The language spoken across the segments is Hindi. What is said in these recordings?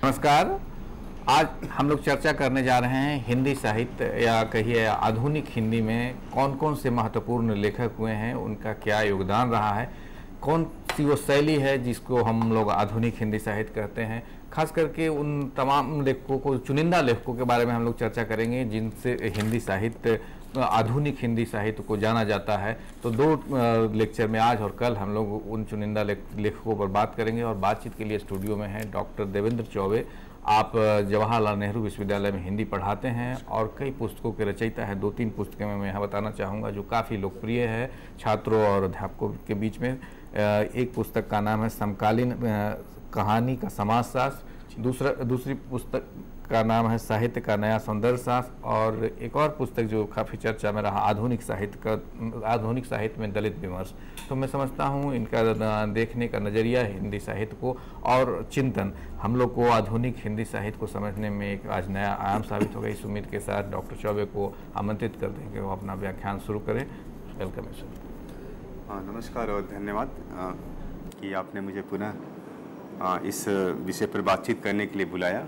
नमस्कार। आज हम लोग चर्चा करने जा रहे हैं हिंदी साहित्य या कहिए आधुनिक हिंदी में कौन कौन से महत्वपूर्ण लेखक हुए हैं, उनका क्या योगदान रहा है, कौन सी वो शैली है जिसको हम लोग आधुनिक हिंदी साहित्य कहते हैं। खास करके उन तमाम लेखकों को, चुनिंदा लेखकों के बारे में हम लोग चर्चा करेंगे जिनसे हिंदी साहित्य, आधुनिक हिंदी साहित्य को जाना जाता है। तो दो लेक्चर में आज और कल हम लोग उन चुनिंदा लेखकों पर बात करेंगे। और बातचीत के लिए स्टूडियो में हैं डॉक्टर देवेंद्र चौबे। आप जवाहरलाल नेहरू विश्वविद्यालय में हिंदी पढ़ाते हैं और कई पुस्तकों के रचयिता हैं। 2-3 पुस्तकें मैं यहाँ बताना चाहूँगा जो काफ़ी लोकप्रिय है छात्रों और अध्यापकों के बीच में। एक पुस्तक का नाम है समकालीन कहानी का समाजशास्त्र, दूसरी पुस्तक का नाम है साहित्य का नया सौंदर्य शास्त्र, और एक और पुस्तक जो काफ़ी चर्चा में रहा आधुनिक साहित्य में दलित विमर्श। तो मैं समझता हूँ इनका देखने का नज़रिया हिंदी साहित्य को और चिंतन हम लोग को आधुनिक हिंदी साहित्य को समझने में एक आज नया आयाम साबित होगा। इस उम्मीद के साथ डॉक्टर चौबे को आमंत्रित कर देंगे वो अपना व्याख्यान शुरू करें। वेलकम है सर। नमस्कार और धन्यवाद कि आपने मुझे पुनः इस विषय पर बातचीत करने के लिए बुलाया।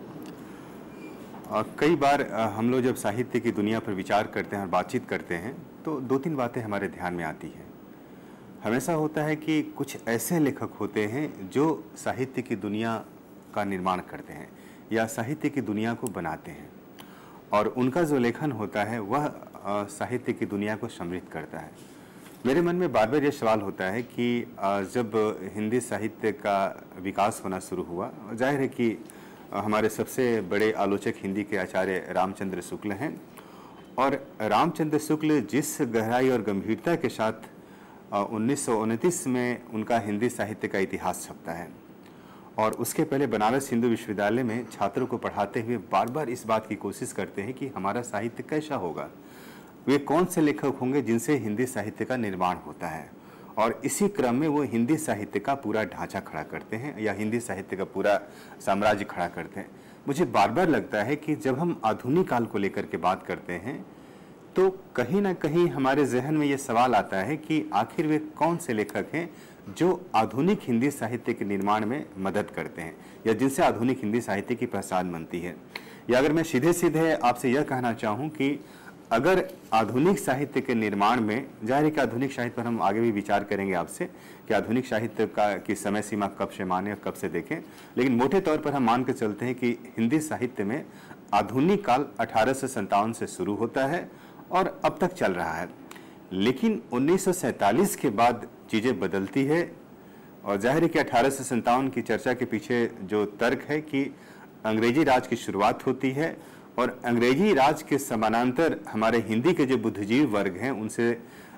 कई बार हम लोग जब साहित्य की दुनिया पर विचार करते हैं और बातचीत करते हैं तो 2-3 बातें हमारे ध्यान में आती हैं। हमेशा होता है कि कुछ ऐसे लेखक होते हैं जो साहित्य की दुनिया का निर्माण करते हैं या साहित्य की दुनिया को बनाते हैं, और उनका जो लेखन होता है वह साहित्य की दुनिया को समृद्ध करता है। मेरे मन में बार बार ये सवाल होता है कि जब हिंदी साहित्य का विकास होना शुरू हुआ, जाहिर है कि हमारे सबसे बड़े आलोचक हिंदी के आचार्य रामचंद्र शुक्ल हैं, और रामचंद्र शुक्ल जिस गहराई और गंभीरता के साथ 1929 में उनका हिंदी साहित्य का इतिहास छपता है, और उसके पहले बनारस हिंदू विश्वविद्यालय में छात्रों को पढ़ाते हुए बार बार इस बात की कोशिश करते हैं कि हमारा साहित्य कैसा होगा, वे कौन से लेखक होंगे जिनसे हिंदी साहित्य का निर्माण होता है। और इसी क्रम में वो हिंदी साहित्य का पूरा ढांचा खड़ा करते हैं या हिंदी साहित्य का पूरा साम्राज्य खड़ा करते हैं। मुझे बार बार लगता है कि जब हम आधुनिक काल को लेकर के बात करते हैं तो कहीं ना कहीं हमारे जहन में ये सवाल आता है कि आखिर वे कौन से लेखक हैं जो आधुनिक हिंदी साहित्य के निर्माण में मदद करते हैं या जिनसे आधुनिक हिंदी साहित्य की पहचान बनती है। या अगर मैं सीधे सीधे आपसे यह कहना चाहूँ कि अगर आधुनिक साहित्य के निर्माण में, जाहिर है कि आधुनिक साहित्य पर हम आगे भी विचार करेंगे आपसे कि आधुनिक साहित्य की समय सीमा कब से माने और कब से देखें, लेकिन मोटे तौर पर हम मान के चलते हैं कि हिंदी साहित्य में आधुनिक काल 1857 से शुरू होता है और अब तक चल रहा है। लेकिन 1947 के बाद चीज़ें बदलती है, और जाहिर है कि 1857 की चर्चा के पीछे जो तर्क है कि अंग्रेजी राज की शुरुआत होती है, और अंग्रेजी राज के समानांतर हमारे हिंदी के जो बुद्धिजीवी वर्ग हैं उनसे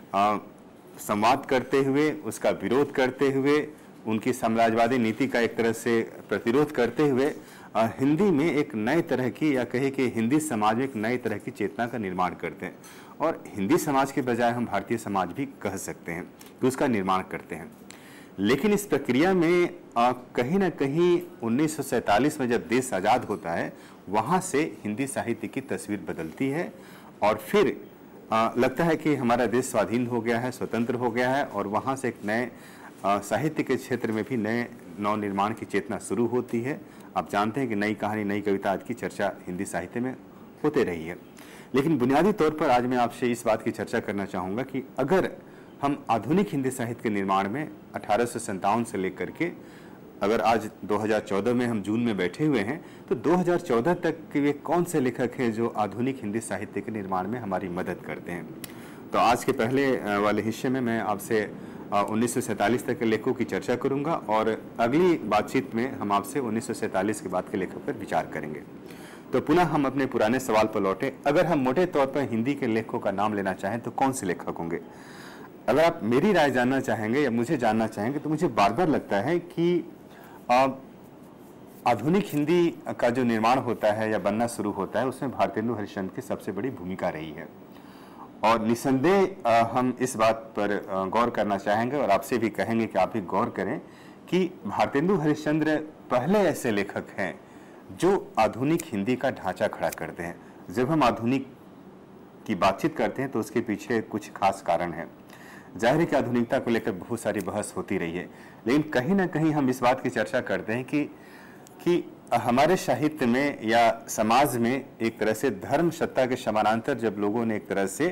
संवाद करते हुए, उसका विरोध करते हुए, उनकी साम्राज्यवादी नीति का एक तरह से प्रतिरोध करते हुए हिंदी में एक नए तरह की, या कहे कि हिंदी समाज में एक नए तरह की चेतना का निर्माण करते हैं। और हिंदी समाज के बजाय हम भारतीय समाज भी कह सकते हैं कि उसका निर्माण करते हैं। लेकिन इस प्रक्रिया में कहीं ना कहीं 1947 में जब देश आज़ाद होता है वहाँ से हिंदी साहित्य की तस्वीर बदलती है, और फिर लगता है कि हमारा देश स्वाधीन हो गया है, स्वतंत्र हो गया है, और वहाँ से एक नए साहित्य के क्षेत्र में भी नए नव निर्माण की चेतना शुरू होती है। आप जानते हैं कि नई कहानी, नई कविता आदि की चर्चा हिंदी साहित्य में होते रही है। लेकिन बुनियादी तौर पर आज मैं आपसे इस बात की चर्चा करना चाहूँगा कि अगर हम आधुनिक हिंदी साहित्य के निर्माण में 1857 से लेकर के अगर आज 2014 में हम जून में बैठे हुए हैं तो 2014 तक के वे कौन से लेखक हैं जो आधुनिक हिंदी साहित्य के निर्माण में हमारी मदद करते हैं। तो आज के पहले वाले हिस्से में मैं आपसे 1947 तक के लेखकों की चर्चा करूंगा, और अगली बातचीत में हम आपसे 1947 के बाद के लेखक पर विचार करेंगे। तो पुनः हम अपने पुराने सवाल पर लौटे। अगर हम मोटे तौर पर हिंदी के लेखकों का नाम लेना चाहें तो कौन से लेखक होंगे? अगर आप मेरी राय जानना चाहेंगे या मुझे जानना चाहेंगे तो मुझे बार बार लगता है कि आधुनिक हिंदी का जो निर्माण होता है या बनना शुरू होता है उसमें भारतेंदु हरिश्चंद्र की सबसे बड़ी भूमिका रही है। और निसंदेह हम इस बात पर गौर करना चाहेंगे और आपसे भी कहेंगे कि आप भी गौर करें कि भारतेंदु हरिश्चंद्र पहले ऐसे लेखक हैं जो आधुनिक हिंदी का ढांचा खड़ा करते हैं। जब हम आधुनिक की बातचीत करते हैं तो उसके पीछे कुछ खास कारण है। जाहिर है कि आधुनिकता को लेकर बहुत सारी बहस होती रही है, लेकिन कहीं ना कहीं हम इस बात की चर्चा करते हैं कि कि हमारे साहित्य में या समाज में एक तरह से धर्म सत्ता के समानांतर जब लोगों ने एक तरह से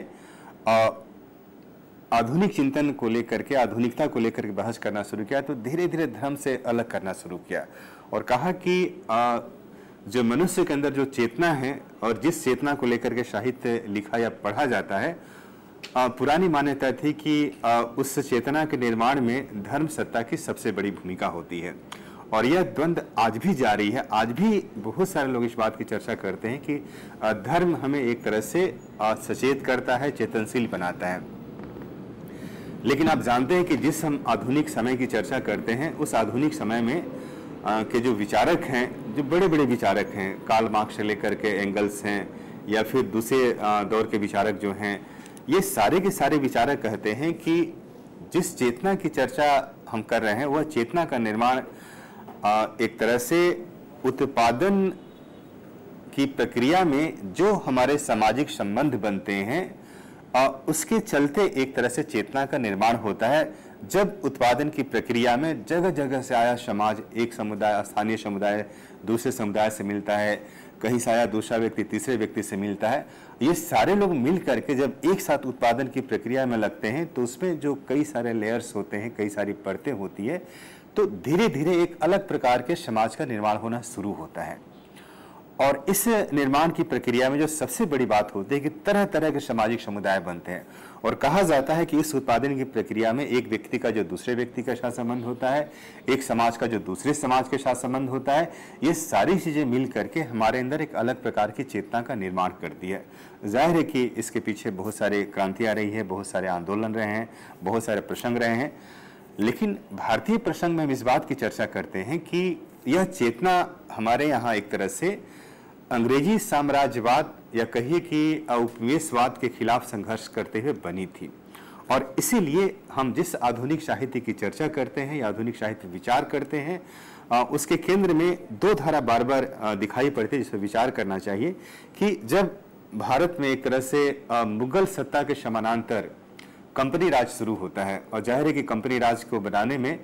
आधुनिक चिंतन को लेकर के, आधुनिकता को लेकर के बहस करना शुरू किया, तो धीरे धीरे धर्म से अलग करना शुरू किया और कहा कि जो मनुष्य के अंदर जो चेतना है और जिस चेतना को लेकर के साहित्य लिखा या पढ़ा जाता है, पुरानी मान्यता थी कि उस चेतना के निर्माण में धर्म सत्ता की सबसे बड़ी भूमिका होती है और यह द्वंद्व आज भी जारी है। आज भी बहुत सारे लोग इस बात की चर्चा करते हैं कि धर्म हमें एक तरह से सचेत करता है, चेतनशील बनाता है। लेकिन आप जानते हैं कि जिस हम आधुनिक समय की चर्चा करते हैं, उस आधुनिक समय में के जो विचारक हैं, जो बड़े बड़े विचारक हैं, कार्ल मार्क्स से लेकर के एंगल्स हैं या फिर दूसरे दौर के विचारक जो हैं, ये सारे के सारे विचारक कहते हैं कि जिस चेतना की चर्चा हम कर रहे हैं वह चेतना का निर्माण एक तरह से उत्पादन की प्रक्रिया में जो हमारे सामाजिक संबंध बनते हैं उसके चलते एक तरह से चेतना का निर्माण होता है। जब उत्पादन की प्रक्रिया में जगह जगह से आया समाज, एक समुदाय स्थानीय समुदाय दूसरे समुदाय से मिलता है, कहीं से आया दूसरा व्यक्ति तीसरे व्यक्ति से मिलता है, ये सारे लोग मिल करके जब एक साथ उत्पादन की प्रक्रिया में लगते हैं तो उसमें जो कई सारे लेयर्स होते हैं, कई सारी परतें होती है, तो धीरे धीरे एक अलग प्रकार के समाज का निर्माण होना शुरू होता है। और इस निर्माण की प्रक्रिया में जो सबसे बड़ी बात होती है कि तरह तरह के सामाजिक समुदाय बनते हैं और कहा जाता है कि इस उत्पादन की प्रक्रिया में एक व्यक्ति का जो दूसरे व्यक्ति के साथ संबंध होता है, एक समाज का जो दूसरे समाज के साथ संबंध होता है, ये सारी चीजें मिल करके हमारे अंदर एक अलग प्रकार की चेतना का निर्माण करती है। जाहिर है कि इसके पीछे बहुत सारे क्रांतियां रही है, बहुत सारे आंदोलन रहे हैं, बहुत सारे प्रसंग रहे हैं, लेकिन भारतीय प्रसंग में हम इस बात की चर्चा करते हैं कि यह चेतना हमारे यहाँ एक तरह से अंग्रेजी साम्राज्यवाद या कहिए कि उपनिवेशवाद के खिलाफ संघर्ष करते हुए बनी थी। और इसीलिए हम जिस आधुनिक साहित्य की चर्चा करते हैं या आधुनिक साहित्य विचार करते हैं, उसके केंद्र में दो धारा बार बार दिखाई पड़ती है जिस पर विचार करना चाहिए कि जब भारत में एक तरह से मुगल सत्ता के समानांतर कंपनी राज शुरू होता है, और जाहिर है कि कंपनी राज को बनाने में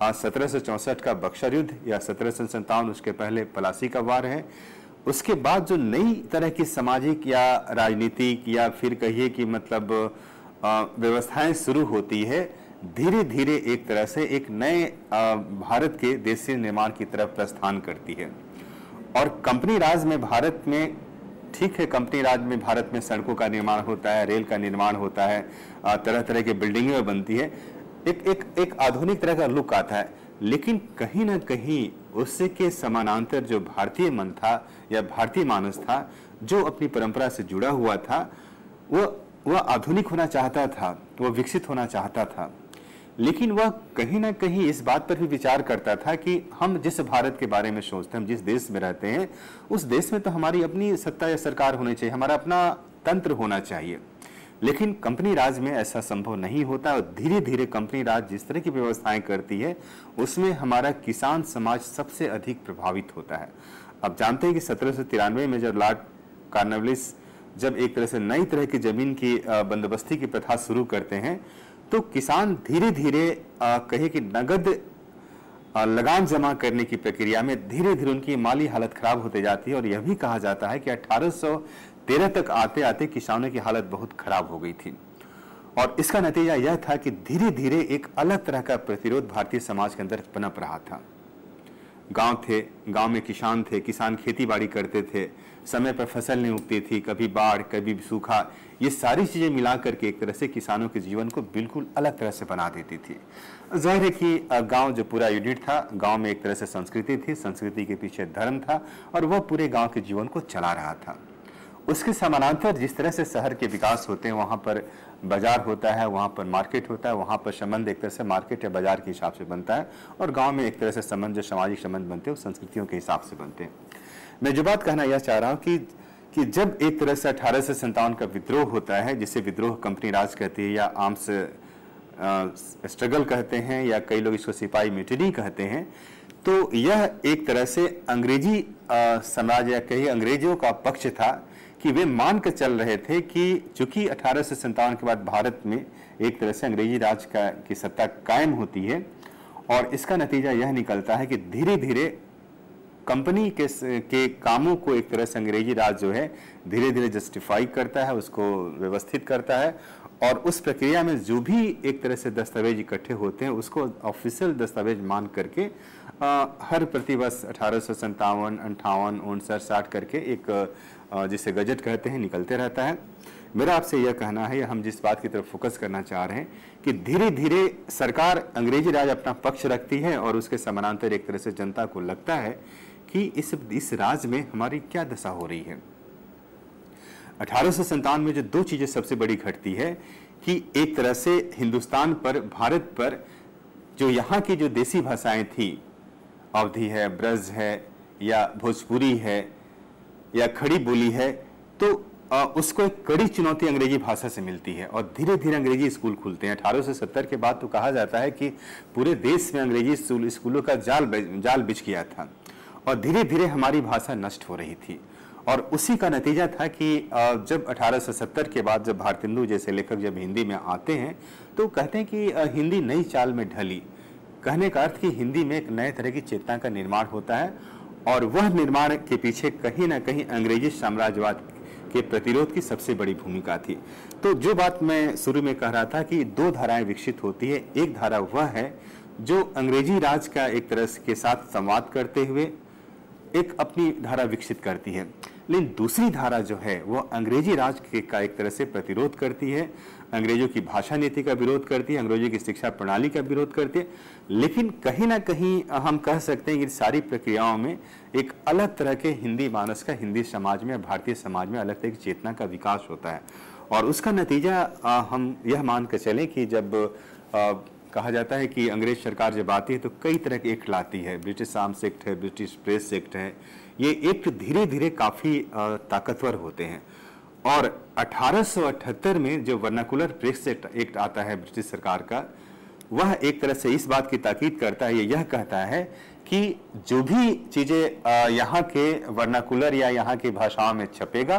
1764 का बक्सर युद्ध या 1757 उसके पहले पलासी का वार है। उसके बाद जो नई तरह की सामाजिक या राजनीतिक या फिर कहिए कि मतलब व्यवस्थाएं शुरू होती है, धीरे धीरे एक तरह से एक नए भारत के देशीय निर्माण की तरफ प्रस्थान करती है। और कंपनी राज में भारत में, ठीक है, कंपनी राज में भारत में सड़कों का निर्माण होता है, रेल का निर्माण होता है, तरह तरह की बिल्डिंगें बनती है, एक आधुनिक तरह का लुक आता है। लेकिन कहीं ना कहीं उसके समानांतर जो भारतीय मन था या भारतीय मानस था, जो अपनी परंपरा से जुड़ा हुआ था, वह आधुनिक होना चाहता था, वह विकसित होना चाहता था। लेकिन वह कहीं ना कहीं इस बात पर भी विचार करता था कि हम जिस भारत के बारे में सोचते हैं, हम जिस देश में रहते हैं, उस देश में तो हमारी अपनी सत्ता या सरकार होनी चाहिए, हमारा अपना तंत्र होना चाहिए। लेकिन कंपनी राज में ऐसा संभव नहीं होता और धीरे धीरे कंपनी राज जिस तरह की व्यवस्थाएं करती है उसमें हमारा किसान समाज सबसे अधिक प्रभावित होता है। अब जानते हैं कि 1793 में जब लॉर्ड कॉर्नवालिस जब एक तरह से नई तरह की जमीन की बंदोबस्ती की प्रथा शुरू करते हैं, तो किसान धीरे धीरे कहे कि नगद लगान जमा करने की प्रक्रिया में धीरे धीरे उनकी माली हालत खराब होते जाती है। और यह भी कहा जाता है कि 1813 तक आते आते किसानों की हालत बहुत खराब हो गई थी। और इसका नतीजा यह था कि धीरे धीरे एक अलग तरह का प्रतिरोध भारतीय समाज के अंदर पनप रहा था। गांव थे, गांव में किसान थे, किसान खेती बाड़ी करते थे, समय पर फसल नहीं उगती थी, कभी बाढ़ कभी सूखा, ये सारी चीजें मिला करके एक तरह से किसानों के जीवन को बिल्कुल अलग तरह से बना देती थी। जाहिर है कि गांव जो पूरा यूनिट था, गांव में एक तरह से संस्कृति थी, संस्कृति के पीछे धर्म था और वह पूरे गांव के जीवन को चला रहा था। उसके समानांतर जिस तरह से शहर के विकास होते हैं, वहाँ पर बाजार होता है, वहाँ पर मार्केट होता है, वहाँ पर संबंध एक तरह से मार्केट या बाजार के हिसाब से बनता है, और गांव में एक तरह से संबंध जो सामाजिक संबंध बनते हैं वो संस्कृतियों के हिसाब से बनते हैं। मैं जो बात कहना यह चाह रहा हूँ कि जब एक तरह से 1857 का विद्रोह होता है, जिसे विद्रोह कंपनी राज कहती है या आर्म्स स्ट्रगल कहते हैं या कई लोग इसको सिपाही म्यूटिनी कहते हैं, तो यह एक तरह से अंग्रेजी साम्राज्य या कहीं अंग्रेजों का पक्ष था कि वे मान कर चल रहे थे कि चूंकि 1857 के बाद भारत में एक तरह से अंग्रेजी राज की सत्ता कायम होती है, और इसका नतीजा यह निकलता है कि धीरे धीरे कंपनी के कामों को एक तरह से अंग्रेजी राज जो है धीरे धीरे जस्टिफाई करता है, उसको व्यवस्थित करता है, और उस प्रक्रिया में जो भी एक तरह से दस्तावेज इकट्ठे होते हैं उसको ऑफिशियल दस्तावेज मान करके हर प्रतिवर्ष 1857, 58, 59, 60 करके एक जिसे गजट कहते हैं निकलते रहता है। मेरा आपसे यह कहना है, हम जिस बात की तरफ फोकस करना चाह रहे हैं कि धीरे धीरे सरकार अंग्रेजी राज अपना पक्ष रखती है और उसके समानांतर एक तरह से जनता को लगता है कि इस राज में हमारी क्या दशा हो रही है। 1857 में जो दो चीजें सबसे बड़ी घटती है कि एक तरह से हिंदुस्तान पर, भारत पर जो यहाँ की जो देसी भाषाएं थी, अवधी है, ब्रज है, या भोजपुरी है, या खड़ी बोली है, तो उसको एक कड़ी चुनौती अंग्रेजी भाषा से मिलती है और धीरे धीरे अंग्रेजी स्कूल खुलते हैं। 1870 के बाद तो कहा जाता है कि पूरे देश में अंग्रेजी स्कूलों का जाल बिछ गया था और धीरे धीरे हमारी भाषा नष्ट हो रही थी। और उसी का नतीजा था कि जब 1870 के बाद जब भारतेंदु जैसे लेखक जब हिंदी में आते हैं तो कहते हैं कि हिंदी नई चाल में ढली। कहने का अर्थ कि हिंदी में एक नए तरह की चेतना का निर्माण होता है और वह निर्माण के पीछे कहीं ना कहीं अंग्रेजी साम्राज्यवाद के प्रतिरोध की सबसे बड़ी भूमिका थी। तो जो बात मैं शुरू में कह रहा था कि दो धाराएं विकसित होती है, एक धारा वह है जो अंग्रेजी राज का एक तरह के साथ संवाद करते हुए एक अपनी धारा विकसित करती है, लेकिन दूसरी धारा जो है वो अंग्रेजी राज का एक तरह से प्रतिरोध करती है, अंग्रेजों की भाषा नीति का विरोध करती है, अंग्रेजों की शिक्षा प्रणाली का विरोध करती है। लेकिन कहीं ना कहीं हम कह सकते हैं कि सारी प्रक्रियाओं में एक अलग तरह के हिंदी मानस का, हिंदी समाज में, भारतीय समाज में अलग तरह की चेतना का विकास होता है और उसका नतीजा हम यह मान कर चलें कि जब कहा जाता है कि अंग्रेज सरकार जब आती है तो कई तरह के एक्ट लाती है, ब्रिटिश आर्म्स एक्ट है, ब्रिटिश प्रेस एक्ट है, ये एक्ट धीरे धीरे काफ़ी ताकतवर होते हैं। और 1878 में जो वर्नाकुलर प्रेस एक्ट आता है ब्रिटिश सरकार का, वह एक तरह से इस बात की ताकीद करता है, यह कहता है कि जो भी चीज़ें यहाँ के वर्नाकुलर या यहाँ की भाषाओं में छपेगा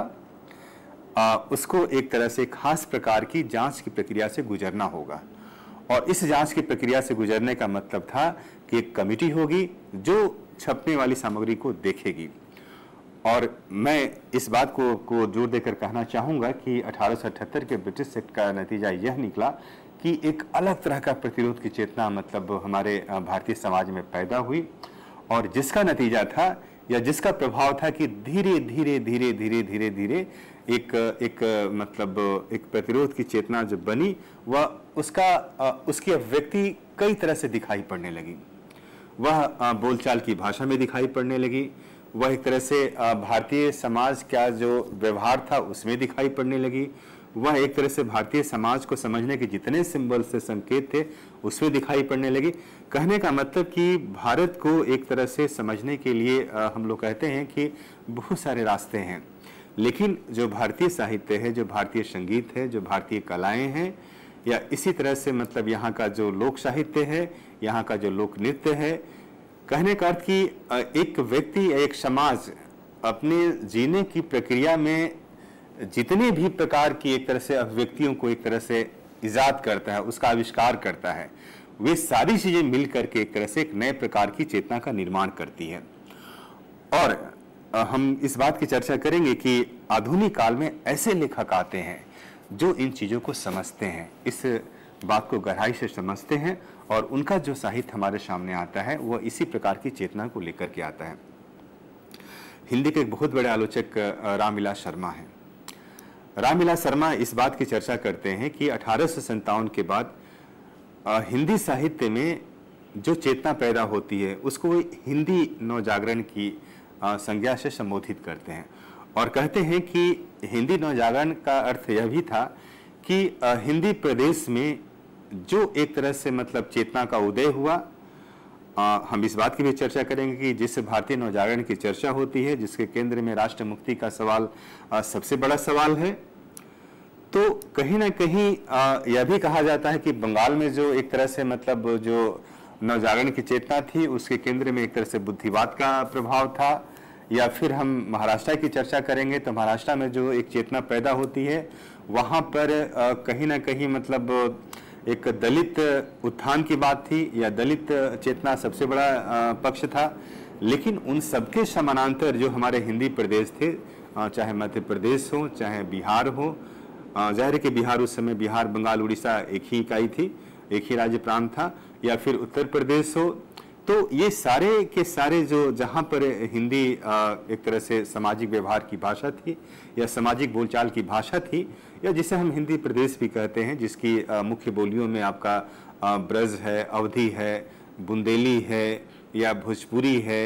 उसको एक तरह से खास प्रकार की जांच की प्रक्रिया से गुजरना होगा और इस जांच की प्रक्रिया से गुजरने का मतलब था कि एक कमेटी होगी जो छपने वाली सामग्री को देखेगी। और मैं इस बात को जोर देकर कहना चाहूँगा कि 1878 के ब्रिटिश एक्ट का नतीजा यह निकला कि एक अलग तरह का प्रतिरोध की चेतना मतलब हमारे भारतीय समाज में पैदा हुई और जिसका नतीजा था या जिसका प्रभाव था कि धीरे धीरे धीरे धीरे धीरे धीरे एक प्रतिरोध की चेतना जो बनी वह उसकी अभिव्यक्ति कई तरह से दिखाई पड़ने लगी। वह बोलचाल की भाषा में दिखाई पड़ने लगी, वह एक तरह से भारतीय समाज का जो व्यवहार था उसमें दिखाई पड़ने लगी, वह एक तरह से भारतीय समाज को समझने के जितने सिंबल से संकेत थे उसमें दिखाई पड़ने लगी। कहने का मतलब कि भारत को एक तरह से समझने के लिए हम लोग कहते हैं कि बहुत सारे रास्ते हैं, लेकिन जो भारतीय साहित्य है, जो भारतीय संगीत है, जो भारतीय कलाएं हैं, या इसी तरह से मतलब यहाँ का जो लोक साहित्य है, यहाँ का जो लोक नृत्य है, कहने का अर्थ कि एक व्यक्ति या एक समाज अपने जीने की प्रक्रिया में जितने भी प्रकार की एक तरह से अभिव्यक्तियों को एक तरह से इजाद करता है, उसका आविष्कार करता है, वे सारी चीजें मिल करके एक तरह से एक नए प्रकार की चेतना का निर्माण करती है। और हम इस बात की चर्चा करेंगे कि आधुनिक काल में ऐसे लेखक आते हैं जो इन चीजों को समझते हैं, इस बात को गहराई से समझते हैं और उनका जो साहित्य हमारे सामने आता है वह इसी प्रकार की चेतना को लेकर के आता है। हिंदी के एक बहुत बड़े आलोचक रामविलास शर्मा हैं। रामविलास शर्मा इस बात की चर्चा करते हैं कि 1857 के बाद हिंदी साहित्य में जो चेतना पैदा होती है उसको हिंदी नवजागरण की संज्ञा से संबोधित करते हैं और कहते हैं कि हिंदी नवजागरण का अर्थ यह भी था कि हिंदी प्रदेश में जो एक तरह से मतलब चेतना का उदय हुआ। हम इस बात की भी चर्चा करेंगे कि जिस भारतीय नवजागरण की चर्चा होती है, जिसके केंद्र में राष्ट्र मुक्ति का सवाल सबसे बड़ा सवाल है, तो कहीं ना कहीं यह भी कहा जाता है कि बंगाल में जो एक तरह से मतलब जो नवजागरण की चेतना थी उसके केंद्र में एक तरह से बुद्धिवाद का प्रभाव था। या फिर हम महाराष्ट्र की चर्चा करेंगे तो महाराष्ट्र में जो एक चेतना पैदा होती है वहाँ पर कहीं ना कहीं मतलब एक दलित उत्थान की बात थी या दलित चेतना सबसे बड़ा पक्ष था। लेकिन उन सबके समानांतर जो हमारे हिंदी प्रदेश थे, चाहे मध्य प्रदेश हो, चाहे बिहार हो, जाहिर है कि बिहार उस समय बिहार, बंगाल, उड़ीसा एक ही इकाई थी, एक ही राज्य प्रांत था, या फिर उत्तर प्रदेश हो, तो ये सारे के सारे जो जहाँ पर हिंदी एक तरह से सामाजिक व्यवहार की भाषा थी या सामाजिक बोलचाल की भाषा थी, या जिसे हम हिंदी प्रदेश भी कहते हैं, जिसकी मुख्य बोलियों में आपका ब्रज है, अवधी है, बुंदेली है, या भोजपुरी है,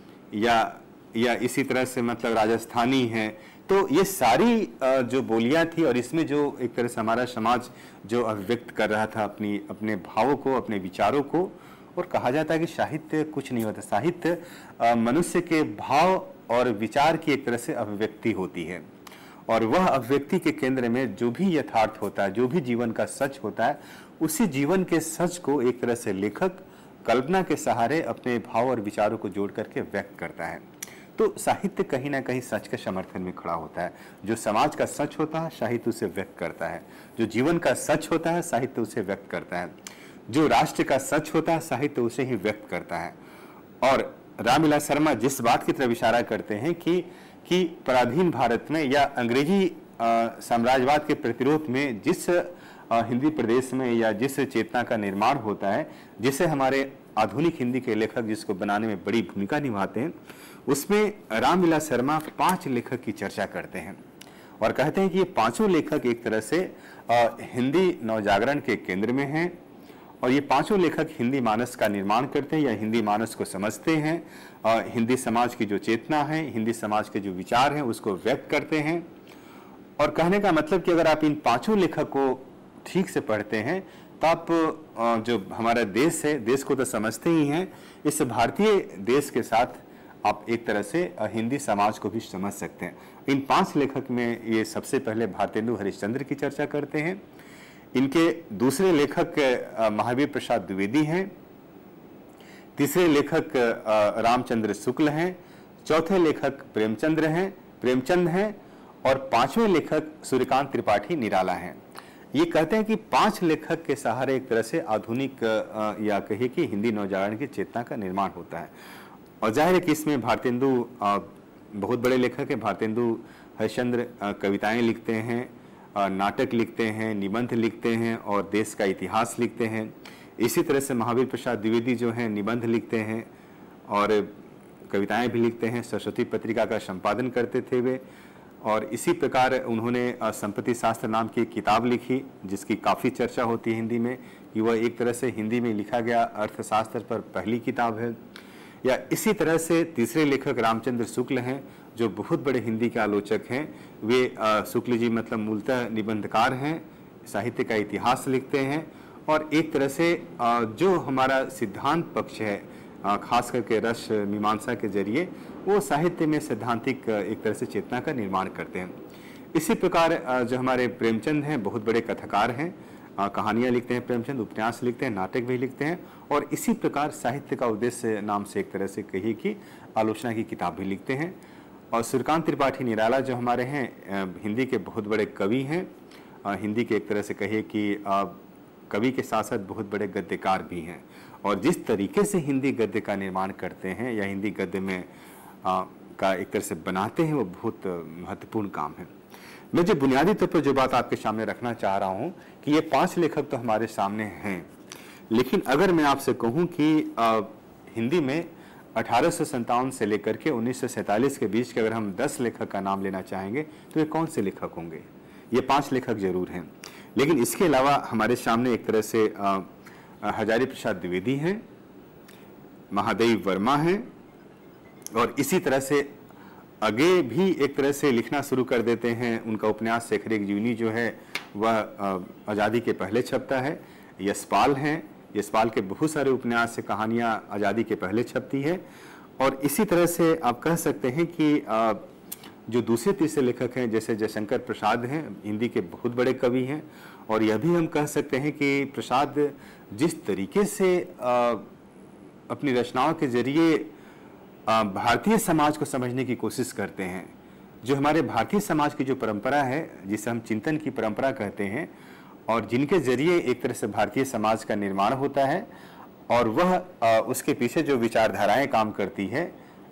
या इसी तरह से मतलब राजस्थानी है, तो ये सारी जो बोलियां थी, और इसमें जो एक तरह से हमारा समाज जो अभिव्यक्त कर रहा था अपने भावों को, अपने विचारों को। और कहा जाता है कि साहित्य कुछ नहीं होता, साहित्य मनुष्य के भाव और विचार की एक तरह से अभिव्यक्ति होती है, और वह अभिव्यक्ति के केंद्र में जो भी यथार्थ होता है, जो भी जीवन का सच होता है, उसी जीवन के सच को एक तरह से लेखक कल्पना के सहारे अपने भाव और विचारों को जोड़ करके व्यक्त करता है। तो साहित्य कहीं ना कहीं सच के समर्थन में खड़ा होता है। जो समाज का सच होता है, साहित्य उसे व्यक्त करता है। जो जीवन का सच होता है, साहित्य उसे व्यक्त करता है। जो राष्ट्र का सच होता है, साहित्य उसे ही व्यक्त करता है। और रामविलास शर्मा जिस बात की तरफ इशारा करते हैं कि पराधीन भारत में या अंग्रेजी साम्राज्यवाद के प्रतिरोध में जिस हिंदी प्रदेश में या जिस चेतना का निर्माण होता है, जिसे हमारे आधुनिक हिंदी के लेखक जिसको बनाने में बड़ी भूमिका निभाते हैं, उसमें रामविलास शर्मा 5 लेखक की चर्चा करते हैं और कहते हैं कि ये पांचों लेखक एक तरह से हिंदी नवजागरण के केंद्र में हैं, और ये पांचों लेखक हिंदी मानस का निर्माण करते हैं या हिंदी मानस को समझते हैं, हिंदी समाज की जो चेतना है, हिंदी समाज के जो विचार हैं, उसको व्यक्त करते हैं। और कहने का मतलब कि अगर आप इन पांचों लेखक को ठीक से पढ़ते हैं तो आप जो हमारा देश है, देश को तो समझते ही हैं, इस भारतीय देश के साथ आप एक तरह से हिंदी समाज को भी समझ सकते हैं। इन 5 लेखक में ये सबसे पहले भारतेंदु हरिश्चंद्र की चर्चा करते हैं। इनके दूसरे लेखक महावीर प्रसाद द्विवेदी हैं, तीसरे लेखक रामचंद्र शुक्ल हैं, चौथे लेखक प्रेमचंद हैं, और 5वें लेखक सूर्यकांत त्रिपाठी निराला हैं। ये कहते हैं कि 5 लेखक के सहारे एक तरह से आधुनिक या कहिए कि हिंदी नवजागरण की चेतना का निर्माण होता है। और जाहिर है कि इसमें भारतेंदु बहुत बड़े लेखक हैं। भारतेंदु हरिश्चंद्र कविताएं लिखते हैं, नाटक लिखते हैं, निबंध लिखते हैं और देश का इतिहास लिखते हैं। इसी तरह से महावीर प्रसाद द्विवेदी जो हैं निबंध लिखते हैं और कविताएं भी लिखते हैं। सरस्वती पत्रिका का संपादन करते थे वे, और इसी प्रकार उन्होंने संपत्ति शास्त्र नाम की एक किताब लिखी जिसकी काफ़ी चर्चा होती है हिंदी में, कि वह एक तरह से हिंदी में लिखा गया अर्थशास्त्र पर पहली किताब है। या इसी तरह से तीसरे लेखक रामचंद्र शुक्ल हैं, जो बहुत बड़े हिंदी के आलोचक हैं। वे शुक्ल जी मतलब मूलतः निबंधकार हैं, साहित्य का इतिहास लिखते हैं, और एक तरह से जो हमारा सिद्धांत पक्ष है, खास करके रस मीमांसा के जरिए वो साहित्य में सैद्धांतिक एक तरह से चेतना का निर्माण करते हैं। इसी प्रकार जो हमारे प्रेमचंद हैं, बहुत बड़े कथाकार हैं, कहानियाँ लिखते हैं प्रेमचंद, उपन्यास लिखते हैं, नाटक भी लिखते हैं, और इसी प्रकार साहित्य का उद्देश्य नाम से एक तरह से कहिए कि आलोचना की किताब भी लिखते हैं। और सूर्यकांत त्रिपाठी निराला जो हमारे हैं हिंदी के बहुत बड़े कवि हैं, हिंदी के एक तरह से कहिए कि कवि के साथ साथ बहुत बड़े गद्यकार भी हैं, और जिस तरीके से हिंदी गद्य का निर्माण करते हैं या हिंदी गद्य में का एक तरह से बनाते हैं, वो बहुत महत्वपूर्ण काम है। मैं जो बुनियादी तौर पर जो बात आपके सामने रखना चाह रहा हूँ कि ये 5 लेखक तो हमारे सामने हैं, लेकिन अगर मैं आपसे कहूँ कि हिंदी में 1857 से लेकर के 1947 के बीच के अगर हम 10 लेखक का नाम लेना चाहेंगे तो ये कौन से लेखक होंगे? ये 5 लेखक जरूर हैं, लेकिन इसके अलावा हमारे सामने एक तरह से हजारी प्रसाद द्विवेदी हैं, महादेव वर्मा हैं, और इसी तरह से आगे भी एक तरह से लिखना शुरू कर देते हैं। उनका उपन्यास शेखर एक जीवनी जो है वह आज़ादी के पहले छपता है। यशपाल हैं, यशपाल के बहुत सारे उपन्यास से कहानियाँ आज़ादी के पहले छपती है। और इसी तरह से आप कह सकते हैं कि जो दूसरे तीसरे लेखक हैं जैसे जयशंकर प्रसाद हैं, हिंदी के बहुत बड़े कवि हैं, और यह भी हम कह सकते हैं कि प्रसाद जिस तरीके से अपनी रचनाओं के जरिए भारतीय समाज को समझने की कोशिश करते हैं, जो हमारे भारतीय समाज की जो परंपरा है जिसे हम चिंतन की परंपरा कहते हैं, और जिनके जरिए एक तरह से भारतीय समाज का निर्माण होता है, और वह उसके पीछे जो विचारधाराएं काम करती है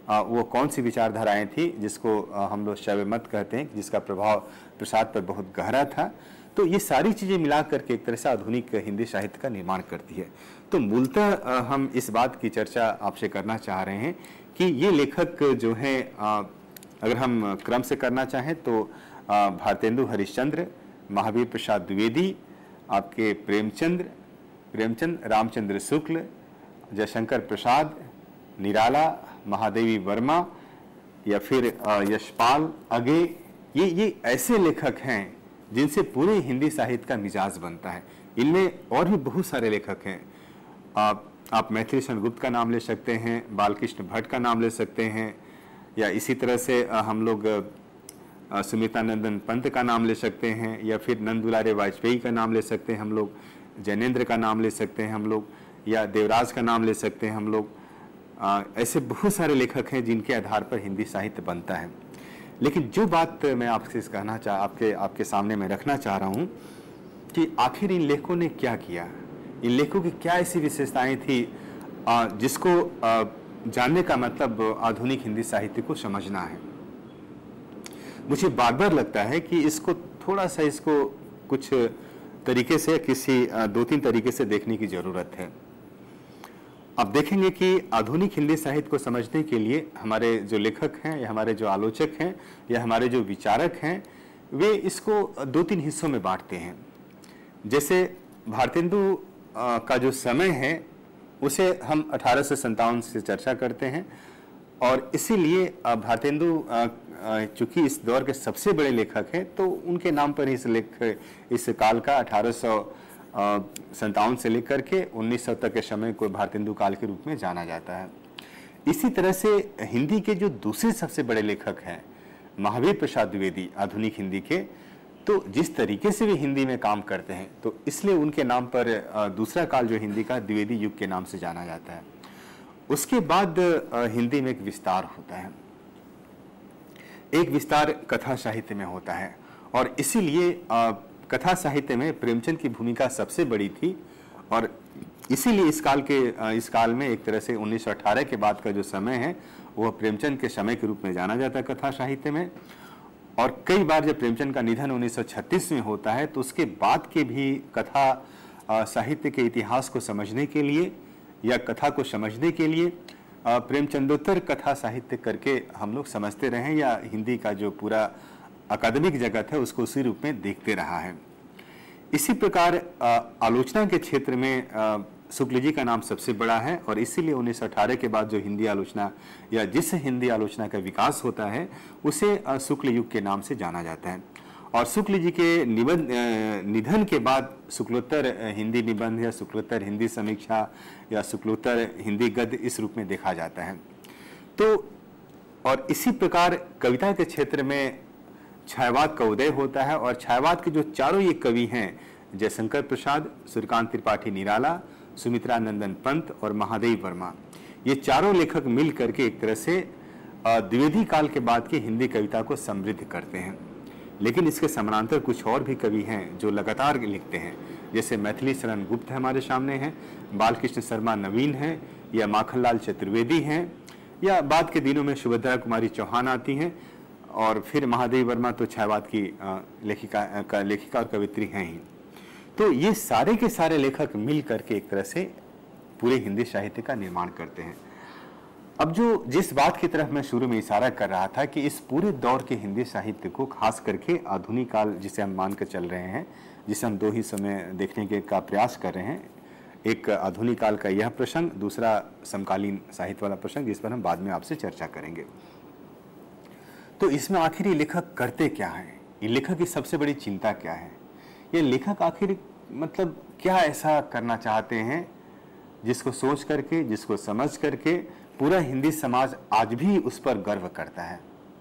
वो कौन सी विचारधाराएं थी जिसको हम लोग शैव मत कहते हैं, जिसका प्रभाव प्रसाद पर बहुत गहरा था। तो ये सारी चीज़ें मिला करके एक तरह से आधुनिक हिंदी साहित्य का निर्माण करती है। तो मूलतः हम इस बात की चर्चा आपसे करना चाह रहे हैं कि ये लेखक जो हैं, अगर हम क्रम से करना चाहें तो भारतेंदु हरिश्चंद्र, महावीर प्रसाद द्विवेदी, आपके प्रेमचंद, रामचंद्र शुक्ल, जयशंकर प्रसाद, निराला, महादेवी वर्मा या फिर यशपाल अगे, ये ऐसे लेखक हैं जिनसे पूरे हिंदी साहित्य का मिजाज बनता है। इनमें और भी बहुत सारे लेखक हैं। आप मैथिली शरण गुप्त का नाम ले सकते हैं, बालकृष्ण भट्ट का नाम ले सकते हैं, या इसी तरह से हम लोग सुमित्रानंदन पंत का नाम ले सकते हैं, या फिर नंद दुलारे वाजपेयी का नाम ले सकते हैं हम लोग, जैनेन्द्र का नाम ले सकते हैं हम लोग, या देवराज का नाम ले सकते हैं हम लोग। ऐसे बहुत सारे लेखक हैं जिनके आधार पर हिंदी साहित्य बनता है। लेकिन जो बात मैं आपसे कहना आपके सामने मैं रखना चाह रहा हूँ कि आखिर इन लेखकों ने क्या किया, इन लेखकों की क्या ऐसी विशेषताएं थी जिसको जानने का मतलब आधुनिक हिंदी साहित्य को समझना है। मुझे बार बार लगता है कि इसको थोड़ा सा इसको कुछ तरीके से, किसी 2-3 तरीके से देखने की ज़रूरत है। अब देखेंगे कि आधुनिक हिंदी साहित्य को समझने के लिए हमारे जो लेखक हैं, या हमारे जो आलोचक हैं, या हमारे जो विचारक हैं, वे इसको 2-3 हिस्सों में बांटते हैं। जैसे भारतेंदु का जो समय है उसे हम 1857 से चर्चा करते हैं, और इसीलिए भारतेंदु चूंकि इस दौर के सबसे बड़े लेखक हैं, तो उनके नाम पर इस काल का 1857 से लेकर के 1900 तक के समय को भारतेंदु काल के रूप में जाना जाता है। इसी तरह से हिंदी के जो दूसरे सबसे बड़े लेखक हैं, महावीर प्रसाद द्विवेदी, आधुनिक हिंदी के, तो जिस तरीके से वे हिंदी में काम करते हैं, तो इसलिए उनके नाम पर दूसरा काल जो हिंदी का द्विवेदी युग के नाम से जाना जाता है। उसके बाद हिंदी में एक विस्तार होता है, एक विस्तार कथा साहित्य में होता है, और इसीलिए कथा साहित्य में प्रेमचंद की भूमिका सबसे बड़ी थी, और इसीलिए इस काल में एक तरह से 1918 के बाद का जो समय है वह प्रेमचंद के समय के रूप में जाना जाता है कथा साहित्य में। और कई बार जब प्रेमचंद का निधन 1936 में होता है, तो उसके बाद के भी कथा साहित्य के इतिहास को समझने के लिए, या कथा को समझने के लिए प्रेमचंदोत्तर कथा साहित्य करके हम लोग समझते रहे, या हिंदी का जो पूरा अकादमिक जगत है उसको उसी रूप में देखते रहा है। इसी प्रकार आलोचना के क्षेत्र में शुक्ल जी का नाम सबसे बड़ा है, और इसीलिए 1918 के बाद जो हिंदी आलोचना, या जिस हिंदी आलोचना का विकास होता है, उसे शुक्ल युग के नाम से जाना जाता है। और शुक्ल जी के निधन के बाद शुक्लोत्तर हिंदी निबंध, या शुक्लोत्तर हिंदी समीक्षा, या शुक्लोत्तर हिंदी गद्य इस रूप में देखा जाता है। तो और इसी प्रकार कविता के क्षेत्र में छायावाद का उदय होता है, और छायावाद के जो चारों ये कवि हैं, जयशंकर प्रसाद, सूर्यकांत त्रिपाठी निराला, सुमित्रानंदन पंत और महादेवी वर्मा, ये चारों लेखक मिल करके एक तरह से द्विवेदी काल के बाद की हिंदी कविता को समृद्ध करते हैं। लेकिन इसके समानांतर कुछ और भी कवि हैं जो लगातार लिखते हैं, जैसे मैथिली शरण गुप्त हमारे सामने हैं, बालकृष्ण शर्मा नवीन हैं, या माखनलाल चतुर्वेदी हैं, या बाद के दिनों में सुभद्रा कुमारी चौहान आती हैं, और फिर महादेवी वर्मा तो छायावाद की लेखिका और कवित्री हैं ही। तो ये सारे के सारे लेखक मिल करके एक तरह से पूरे हिंदी साहित्य का निर्माण करते हैं। अब जिस बात की तरफ मैं शुरू में इशारा कर रहा था कि इस पूरे दौर के हिंदी साहित्य को खास करके आधुनिक काल जिसे हम मान कर चल रहे हैं, जिसे हम 2 हिस्सों में देखने का प्रयास कर रहे हैं, एक आधुनिक काल का यह प्रसंग, दूसरा समकालीन साहित्य वाला प्रसंग, जिस पर हम बाद में आपसे चर्चा करेंगे। तो इसमें आखिर ये लेखक करते क्या हैं, ये लेखक की सबसे बड़ी चिंता क्या है, ये लेखक आखिर मतलब क्या ऐसा करना चाहते हैं जिसको सोच करके, जिसको समझ करके पूरा हिंदी समाज आज भी उस पर गर्व करता है।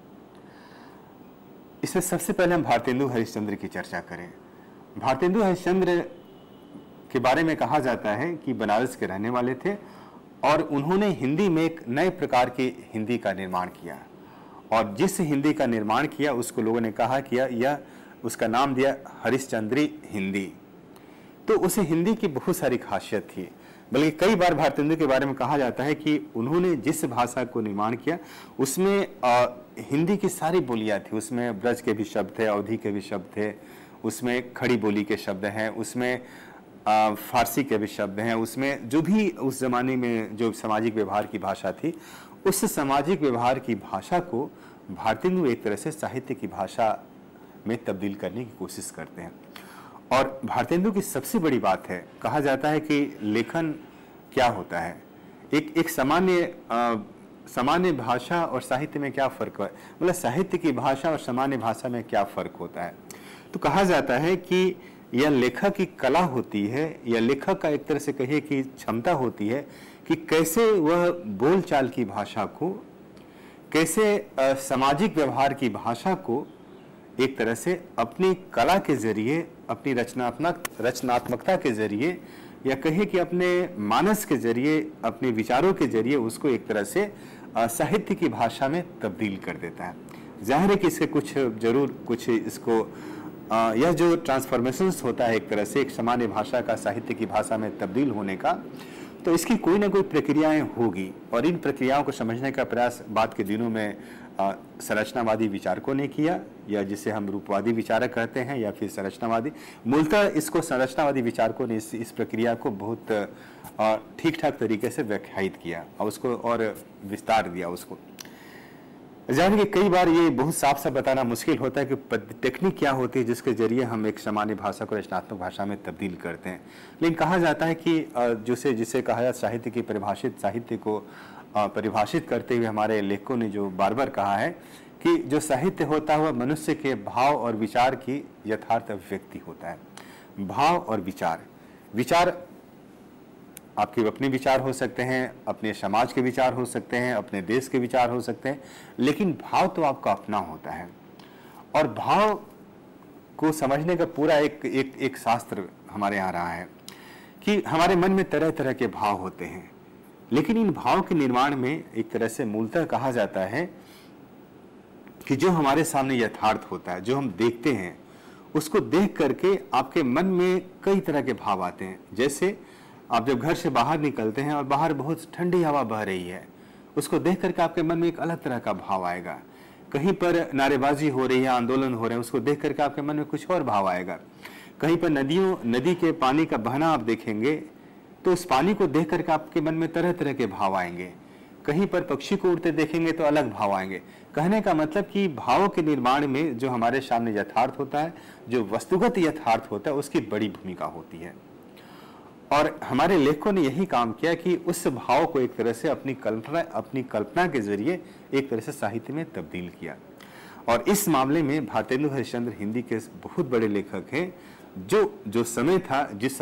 इसमें सबसे पहले हम भारतेंदु हरिश्चंद्र की चर्चा करें। भारतेंदु हरिश्चंद्र के बारे में कहा जाता है कि बनारस के रहने वाले थे, और उन्होंने हिंदी में एक नए प्रकार की हिंदी का निर्माण किया, और जिस हिंदी का निर्माण किया उसको लोगों ने कहा किया, यह उसका नाम दिया हरिश्चंद्री हिंदी। तो उसे हिंदी की बहुत सारी खासियत थी। बल्कि कई बार भारतेंदु के बारे में कहा जाता है कि उन्होंने जिस भाषा को निर्माण किया उसमें हिंदी की सारी बोलियां थी, उसमें ब्रज के भी शब्द थे, अवधी के भी शब्द थे, उसमें खड़ी बोली के शब्द हैं, उसमें फारसी के भी शब्द हैं, उसमें जो भी उस जमाने में जो सामाजिक व्यवहार की भाषा थी, उस सामाजिक व्यवहार की भाषा को भारतेंदु एक तरह से साहित्य की भाषा में तब्दील करने की कोशिश करते हैं। और भारतेंदु की सबसे बड़ी बात है, कहा जाता है कि लेखन क्या होता है, एक सामान्य भाषा और साहित्य में क्या फर्क है, मतलब साहित्य की भाषा और सामान्य भाषा में क्या फर्क होता है। तो कहा जाता है कि यह लेखक की कला होती है, या लेखक का एक तरह से कहिए कि क्षमता होती है कि कैसे वह बोलचाल की भाषा को, कैसे सामाजिक व्यवहार की भाषा को एक तरह से अपनी कला के जरिए, अपनी रचनात्मकता के जरिए, या कहे कि अपने मानस के जरिए, अपने विचारों के जरिए उसको एक तरह से साहित्य की भाषा में तब्दील कर देता है। जाहिर है कि इसके कुछ इसको यह जो ट्रांसफॉर्मेशंस होता है एक तरह से एक सामान्य भाषा का साहित्य की भाषा में तब्दील होने का, तो इसकी कोई ना कोई प्रक्रियाएं होगी, और इन प्रक्रियाओं को समझने का प्रयास बाद के दिनों में संरचनावादी विचारकों ने किया, या जिसे हम रूपवादी विचारक कहते हैं, या फिर संरचनावादी। मूलतः इसको संरचनावादी विचारकों ने इस प्रक्रिया को बहुत ठीक ठाक तरीके से व्याख्यायित किया और उसको और विस्तार दिया उसको। जान कि कई बार ये बहुत साफ साफ बताना मुश्किल होता है कि टेक्निक क्या होती है जिसके जरिए हम एक सामान्य भाषा को रचनात्मक भाषा में तब्दील करते हैं। लेकिन कहा जाता है कि जिसे कहा जाता साहित्य की साहित्य को परिभाषित करते हुए हमारे लेखकों ने जो बार बार कहा है कि जो साहित्य होता है वह मनुष्य के भाव और विचार की यथार्थ अभिव्यक्ति होता है। भाव और विचार आपके अपने विचार हो सकते हैं, अपने समाज के विचार हो सकते हैं, अपने देश के विचार हो सकते हैं, लेकिन भाव तो आपका अपना होता है। और भाव को समझने का पूरा एक शास्त्र हमारे यहाँ रहा है कि हमारे मन में तरह तरह के भाव होते हैं, लेकिन इन भाव के निर्माण में एक तरह से मूलतः कहा जाता है कि जो हमारे सामने यथार्थ होता है, जो हम देखते हैं, उसको देख करके आपके मन में कई तरह के भाव आते हैं। जैसे आप जब घर से बाहर निकलते हैं और बाहर बहुत ठंडी हवा बह रही है, उसको देख करके आपके मन में एक अलग तरह का भाव आएगा। कहीं पर नारेबाजी हो रही है, आंदोलन हो रहे हैं, उसको देख करके आपके मन में कुछ और भाव आएगा। कहीं पर नदी के पानी का बहना आप देखेंगे तो उस पानी को देख करके आपके मन में तरह तरह के भाव आएंगे। कहीं पर पक्षी को उड़ते देखेंगे तो अलग भाव आएंगे। कहने का मतलब कि भावों के निर्माण में जो हमारे सामने यथार्थ होता है, जो वस्तुगत यथार्थ होता है, उसकी बड़ी भूमिका होती है। और हमारे लेखकों ने यही काम किया कि उस भाव को एक तरह से अपनी कल्पना के जरिए एक तरह से साहित्य में तब्दील किया। और इस मामले में भारतेंदु हरिश्चंद्र हिंदी के बहुत बड़े लेखक हैं। जो समय था, जिस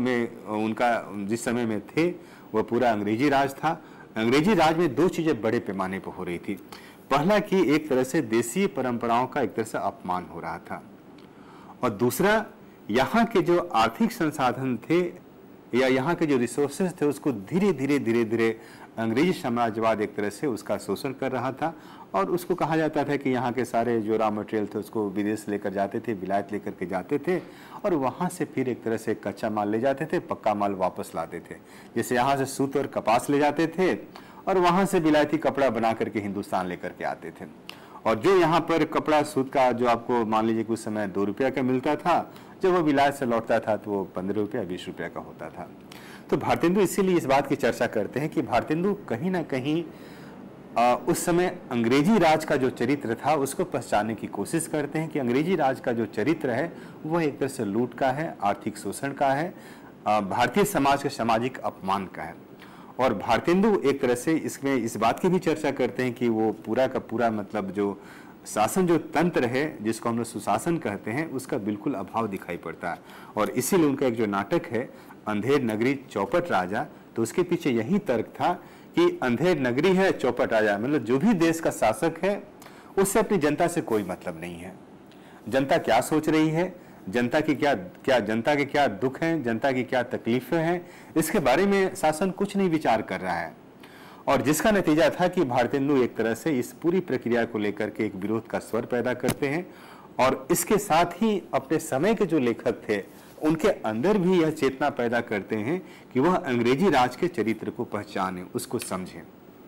समय में थे, वह पूरा अंग्रेजी राज था। अंग्रेजी राज में दो चीजें बड़े पैमाने पर हो रही थी। पहला कि एक तरह से देशीय परंपराओं का एक तरह से अपमान हो रहा था, और दूसरा यहाँ के जो आर्थिक संसाधन थे या यहाँ के जो रिसोर्सेज थे उसको धीरे धीरे अंग्रेजी साम्राज्यवाद एक तरह से उसका शोषण कर रहा था। और उसको कहा जाता था कि यहाँ के सारे जो रॉ मटेरियल थे उसको विदेश लेकर जाते थे, विलायत लेकर के जाते थे, और वहाँ से फिर एक तरह से कच्चा माल ले जाते थे, पक्का माल वापस लाते थे। जैसे यहाँ से सूत और कपास ले जाते थे और वहाँ से विलायती कपड़ा बना करके हिंदुस्तान लेकर के आते थे। और जो यहाँ पर कपड़ा सूत का जो आपको मान लीजिए कि उस समय 2 रुपया का मिलता था, जब वो विलायत से लौटता था तो वो 15 रुपया 20 रुपया का होता था। तो भारतेंदु इसीलिए इस बात की चर्चा करते हैं कि भारतेंदु कहीं ना कहीं उस समय अंग्रेजी राज का जो चरित्र था उसको पहचानने की कोशिश करते हैं कि अंग्रेजी राज का जो चरित्र है वह एक तरह से लूट का है, आर्थिक शोषण का है, भारतीय समाज के सामाजिक अपमान का है। और भारतेंदु एक तरह से इसमें इस बात की भी चर्चा करते हैं कि वो पूरा का पूरा मतलब जो शासन जो तंत्र है जिसको हम लोग सुशासन कहते हैं उसका बिल्कुल अभाव दिखाई पड़ता है। और इसीलिए उनका एक जो नाटक है अंधेर नगरी चौपट राजा, तो उसके पीछे यही तर्क था कि अंधेर नगरी है, चौपट राजा, मतलब जो भी देश का शासक है उससे अपनी जनता से कोई मतलब नहीं है। जनता क्या सोच रही है, जनता की जनता के क्या दुख हैं, जनता की क्या तकलीफें हैं, इसके बारे में शासन कुछ नहीं विचार कर रहा है। और जिसका नतीजा था कि भारतेंदु एक तरह से इस पूरी प्रक्रिया को लेकर के एक विरोध का स्वर पैदा करते हैं। और इसके साथ ही अपने समय के जो लेखक थे उनके अंदर भी यह चेतना पैदा करते हैं कि वह अंग्रेजी राज के चरित्र को पहचानें, उसको समझें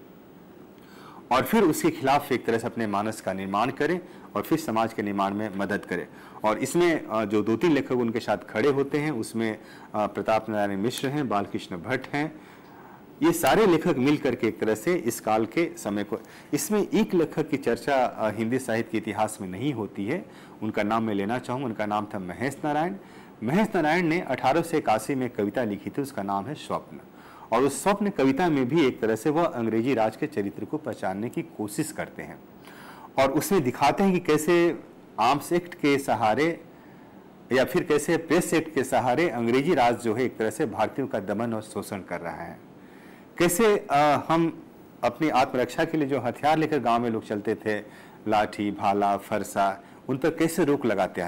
और फिर उसके खिलाफ एक तरह से अपने मानस का निर्माण करें और फिर समाज के निर्माण में मदद करें। और इसमें जो 2-3 लेखक उनके साथ खड़े होते हैं उसमें प्रताप नारायण मिश्र हैं, बालकृष्ण भट्ट हैं, ये सारे लेखक मिल करके एक तरह से इस काल के समय को, इसमें एक लेखक की चर्चा हिंदी साहित्य के इतिहास में नहीं होती है, उनका नाम मैं लेना चाहूँगा। उनका नाम था महेश नारायण। महेश नारायण ने 1881 में कविता लिखी थी, उसका नाम है स्वप्न। और उस स्वप्न कविता में भी एक तरह से वह अंग्रेजी राज के चरित्र को पहचानने की कोशिश करते हैं और उसमें दिखाते हैं कि कैसे आर्म्स एक्ट के सहारे या फिर कैसे प्रेस एक्ट के सहारे अंग्रेजी राज जो है एक तरह से भारतीयों का दमन और शोषण कर रहा है। कैसे हम अपनी आत्मरक्षा के लिए जो हथियार लेकर गांव में लोग चलते थे, लाठी, भाला, फरसा, उन पर कैसे रोक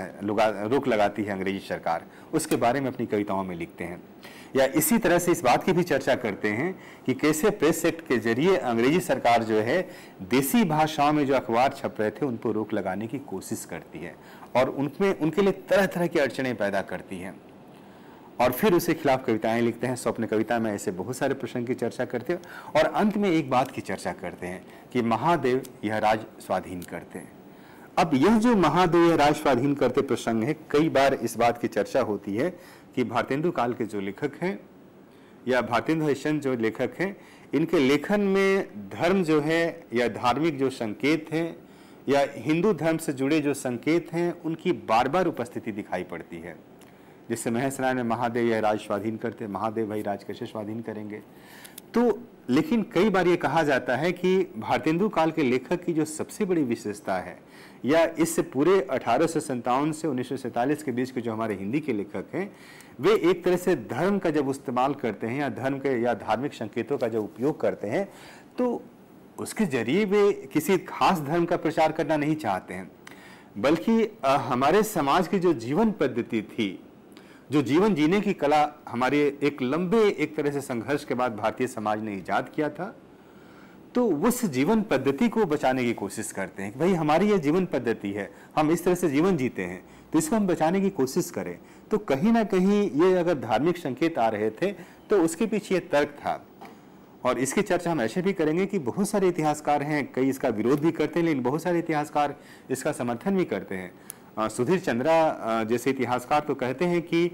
लगाती है अंग्रेजी सरकार, उसके बारे में अपनी कविताओं में लिखते हैं। या इसी तरह से इस बात की भी चर्चा करते हैं कि कैसे प्रेस एक्ट के जरिए अंग्रेजी सरकार जो है देसी भाषाओं में जो अखबार छप रहे थे उन पर रोक लगाने की कोशिश करती है और उनमें उनके लिए तरह तरह की अड़चनें पैदा करती हैं और फिर उसके खिलाफ कविताएं लिखते हैं। स्वप्न कविता में ऐसे बहुत सारे प्रसंग की चर्चा करते हैं और अंत में एक बात की चर्चा करते हैं कि महादेव यह राज स्वाधीन करते हैं। अब यह जो महादेव यह राज स्वाधीन करते प्रसंग है, कई बार इस बात की चर्चा होती है कि भारतेंदु काल के जो लेखक हैं या भारतेंदु हरिश्चंद्र जो लेखक हैं, इनके लेखन में धर्म जो है या धार्मिक जो संकेत हैं या हिंदू धर्म से जुड़े जो संकेत हैं उनकी बार बार उपस्थिति दिखाई पड़ती है। जिससे महेश नारायण में महादेव यह राज स्वाधीन करते, महादेव भाई राज कैसे स्वाधीन करेंगे। तो लेकिन कई बार ये कहा जाता है कि भारतेंदु काल के लेखक की जो सबसे बड़ी विशेषता है या इस पूरे 1857 से 1947 के बीच के जो हमारे हिंदी के लेखक हैं वे एक तरह से धर्म का जब इस्तेमाल करते हैं या धर्म के या धार्मिक संकेतों का जब उपयोग करते हैं तो उसके जरिए वे किसी खास धर्म का प्रचार करना नहीं चाहते हैं, बल्कि हमारे समाज की जो जीवन पद्धति थी, जो जीवन जीने की कला हमारे एक लंबे एक तरह से संघर्ष के बाद भारतीय समाज ने इजाद किया था, तो उस जीवन पद्धति को बचाने की कोशिश करते हैं कि भाई हमारी ये जीवन पद्धति है, हम इस तरह से जीवन जीते हैं तो इसको हम बचाने की कोशिश करें। तो कहीं ना कहीं ये अगर धार्मिक संकेत आ रहे थे तो उसके पीछे ये तर्क था और इसकी चर्चा हम ऐसे भी करेंगे कि बहुत सारे इतिहासकार हैं, कई इसका विरोध भी करते हैं लेकिन बहुत सारे इतिहासकार इसका समर्थन भी करते हैं। सुधीर चंद्रा जैसे इतिहासकार तो कहते हैं कि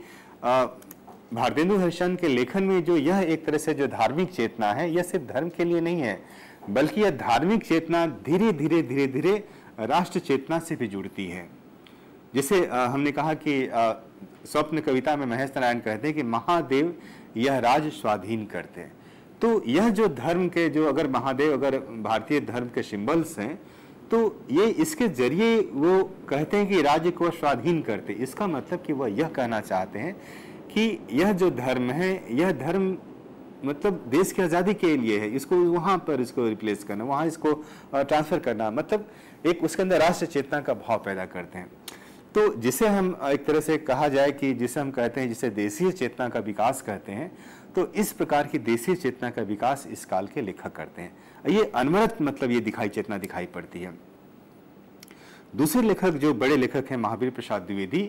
भारतेंदु हरिश्चंद्र के लेखन में जो यह एक तरह से जो धार्मिक चेतना है यह सिर्फ धर्म के लिए नहीं है, बल्कि यह धार्मिक चेतना धीरे धीरे राष्ट्र चेतना से भी जुड़ती है। जिसे हमने कहा कि स्वप्न कविता में महेश नारायण कहते हैं कि महादेव यह राज स्वाधीन करते हैं। तो यह जो धर्म के जो अगर महादेव अगर भारतीय धर्म के सिंबल्स हैं तो ये इसके जरिए वो कहते हैं कि राज्य को स्वाधीन करते, इसका मतलब कि वह यह कहना चाहते हैं कि यह जो धर्म है यह धर्म मतलब देश की आज़ादी के लिए है, इसको वहाँ पर इसको रिप्लेस करना, वहाँ इसको ट्रांसफ़र करना, मतलब एक उसके अंदर राष्ट्र चेतना का भाव पैदा करते हैं। तो जिसे हम एक तरह से कहा जाए कि जिसे हम कहते हैं जिसे देशीय चेतना का विकास कहते हैं, तो इस प्रकार की देशीय चेतना का विकास इस काल के लेखक करते हैं। ये अनवरत मतलब ये चेतना दिखाई पड़ती है। दूसरे लेखक जो बड़े लेखक हैं महावीर प्रसाद द्विवेदी,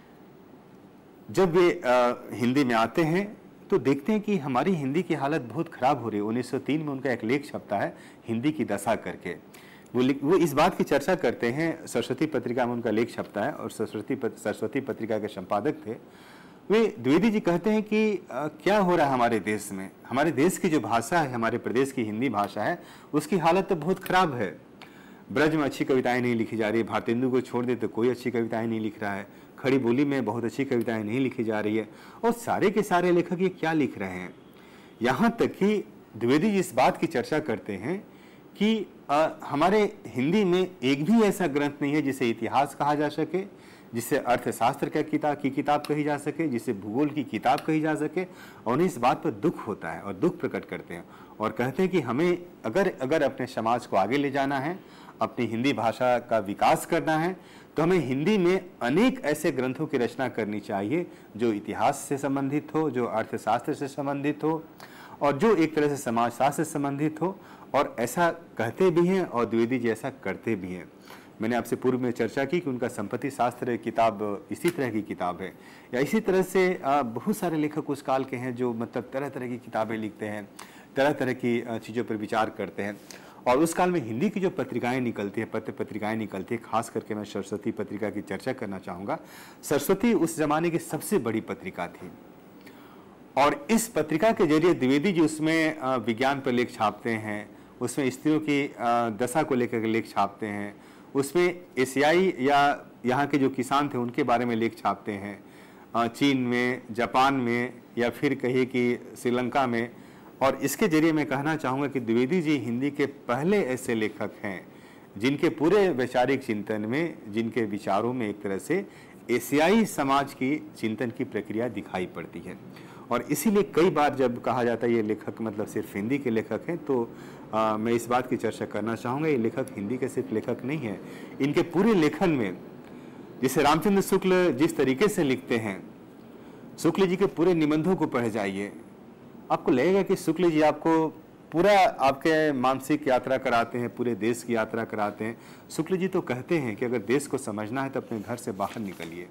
जब वे हिंदी में आते हैं तो देखते हैं कि हमारी हिंदी की हालत बहुत खराब हो रही है। 1903 में उनका एक लेख छपता है हिंदी की दशा करके, वो इस बात की चर्चा करते हैं, सरस्वती पत्रिका में उनका लेख छपता है और सरस्वती पत्रिका के संपादक थे वे। द्विवेदी जी कहते हैं कि क्या हो रहा है हमारे देश में, हमारे देश की जो भाषा है, हमारे प्रदेश की हिंदी भाषा है, उसकी हालत तो बहुत खराब है। ब्रज में अच्छी कविताएं नहीं लिखी जा रही, भारतेंदु को छोड़ दे तो कोई अच्छी कविताएं नहीं लिख रहा है, खड़ी बोली में बहुत अच्छी कविताएं नहीं लिखी जा रही है, और सारे के सारे लेखक ये क्या लिख रहे हैं। यहाँ तक कि द्विवेदी जी इस बात की चर्चा करते हैं कि हमारे हिंदी में एक भी ऐसा ग्रंथ नहीं है जिसे इतिहास कहा जा सके, जिसे अर्थशास्त्र की किताब कही जा सके, जिसे भूगोल की किताब कही जा सके। और उन्हें इस बात पर दुख होता है और दुख प्रकट करते हैं और कहते हैं कि हमें अगर अपने समाज को आगे ले जाना है, अपनी हिंदी भाषा का विकास करना है, तो हमें हिंदी में अनेक ऐसे ग्रंथों की रचना करनी चाहिए जो इतिहास से संबंधित हो, जो अर्थशास्त्र से संबंधित हो और जो एक तरह से समाजशास्त्र से संबंधित हो। और ऐसा कहते भी हैं और द्विवेदी जी ऐसा करते भी हैं। मैंने आपसे पूर्व में चर्चा की कि उनका संपत्ति शास्त्र किताब इसी तरह की किताब है, या इसी तरह से बहुत सारे लेखक उस काल के हैं जो मतलब तरह तरह की किताबें लिखते हैं, तरह तरह की चीज़ों पर विचार करते हैं। और उस काल में हिंदी की जो पत्रिकाएं निकलती है, पत्र पत्रिकाएं निकलती है, खास करके मैं सरस्वती पत्रिका की चर्चा करना चाहूँगा। सरस्वती उस जमाने की सबसे बड़ी पत्रिका थी, और इस पत्रिका के जरिए द्विवेदी जी उसमें विज्ञान पर लेख छापते हैं, उसमें स्त्रियों की दशा को लेकर के लेख छापते हैं, उसमें एशियाई या यहाँ के जो किसान थे उनके बारे में लेख छापते हैं, चीन में, जापान में, या फिर कहिए कि श्रीलंका में। और इसके जरिए मैं कहना चाहूँगा कि द्विवेदी जी हिंदी के पहले ऐसे लेखक हैं जिनके पूरे वैचारिक चिंतन में, जिनके विचारों में एक तरह से एशियाई समाज की चिंतन की प्रक्रिया दिखाई पड़ती है। और इसीलिए कई बार जब कहा जाता है ये लेखक मतलब सिर्फ हिंदी के लेखक हैं, तो मैं इस बात की चर्चा करना चाहूँगा, ये लेखक हिंदी के सिर्फ लेखक नहीं है, इनके पूरे लेखन में, जैसे रामचंद्र शुक्ल जिस तरीके से लिखते हैं, शुक्ल जी के पूरे निबंधों को पढ़ जाइए, आपको लगेगा कि शुक्ल जी आपको पूरा आपके मानसिक यात्रा कराते हैं, पूरे देश की यात्रा कराते हैं। शुक्ल जी तो कहते हैं कि अगर देश को समझना है तो अपने घर से बाहर निकलिए,